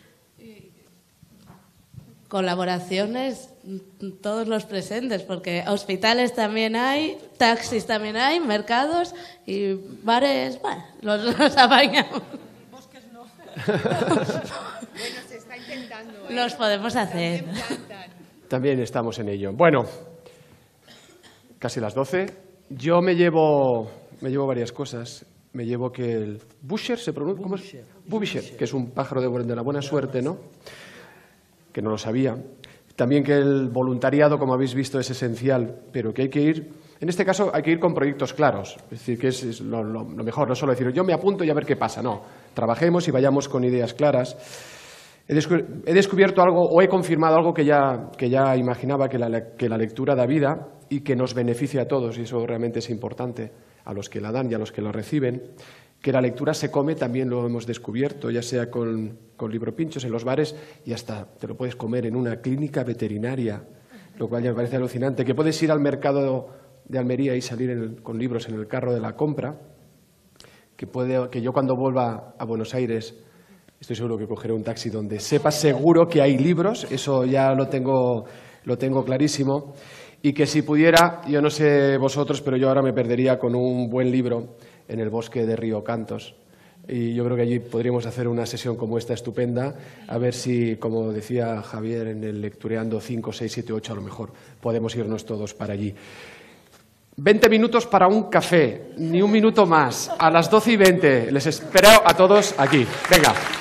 Colaboraciones, todos los presentes, porque hospitales también hay, taxis también hay, mercados y bares, bueno, los, los apañamos. Bosques no. Bueno, se está intentando. ¿eh? Los podemos hacer. También estamos en ello. Bueno, casi las doce. Yo me llevo, me llevo varias cosas. Me llevo que el Busher se pronuncia, ¿cómo es? Bubishir, que es un pájaro de, de la buena suerte, ¿no? Que no lo sabía. También que el voluntariado, como habéis visto, es esencial, pero que hay que ir, en este caso hay que ir con proyectos claros, es decir, que es, es lo, lo, lo mejor, no solo decir yo me apunto y a ver qué pasa, no, trabajemos y vayamos con ideas claras. He, descu he descubierto algo, o he confirmado algo que ya, que ya imaginaba, que la, que la lectura da vida y que nos beneficia a todos, y eso realmente es importante, a los que la dan y a los que la reciben. Que la lectura se come, también lo hemos descubierto, ya sea con, con libropinchos en los bares y hasta te lo puedes comer en una clínica veterinaria, lo cual ya me parece alucinante. Que puedes ir al mercado de Almería y salir en el, con libros en el carro de la compra, que, puede, que yo cuando vuelva a Buenos Aires estoy seguro que cogeré un taxi donde sepa seguro que hay libros, eso ya lo tengo, lo tengo clarísimo, y que si pudiera, yo no sé vosotros, pero yo ahora me perdería con un buen libro en el bosque de Río Cantos. Y yo creo que allí podríamos hacer una sesión como esta estupenda, a ver si, como decía Javier en el Lectureando cinco, seis, siete, ocho, a lo mejor podemos irnos todos para allí. veinte minutos para un café, ni un minuto más. A las doce y veinte les espero a todos aquí. Venga.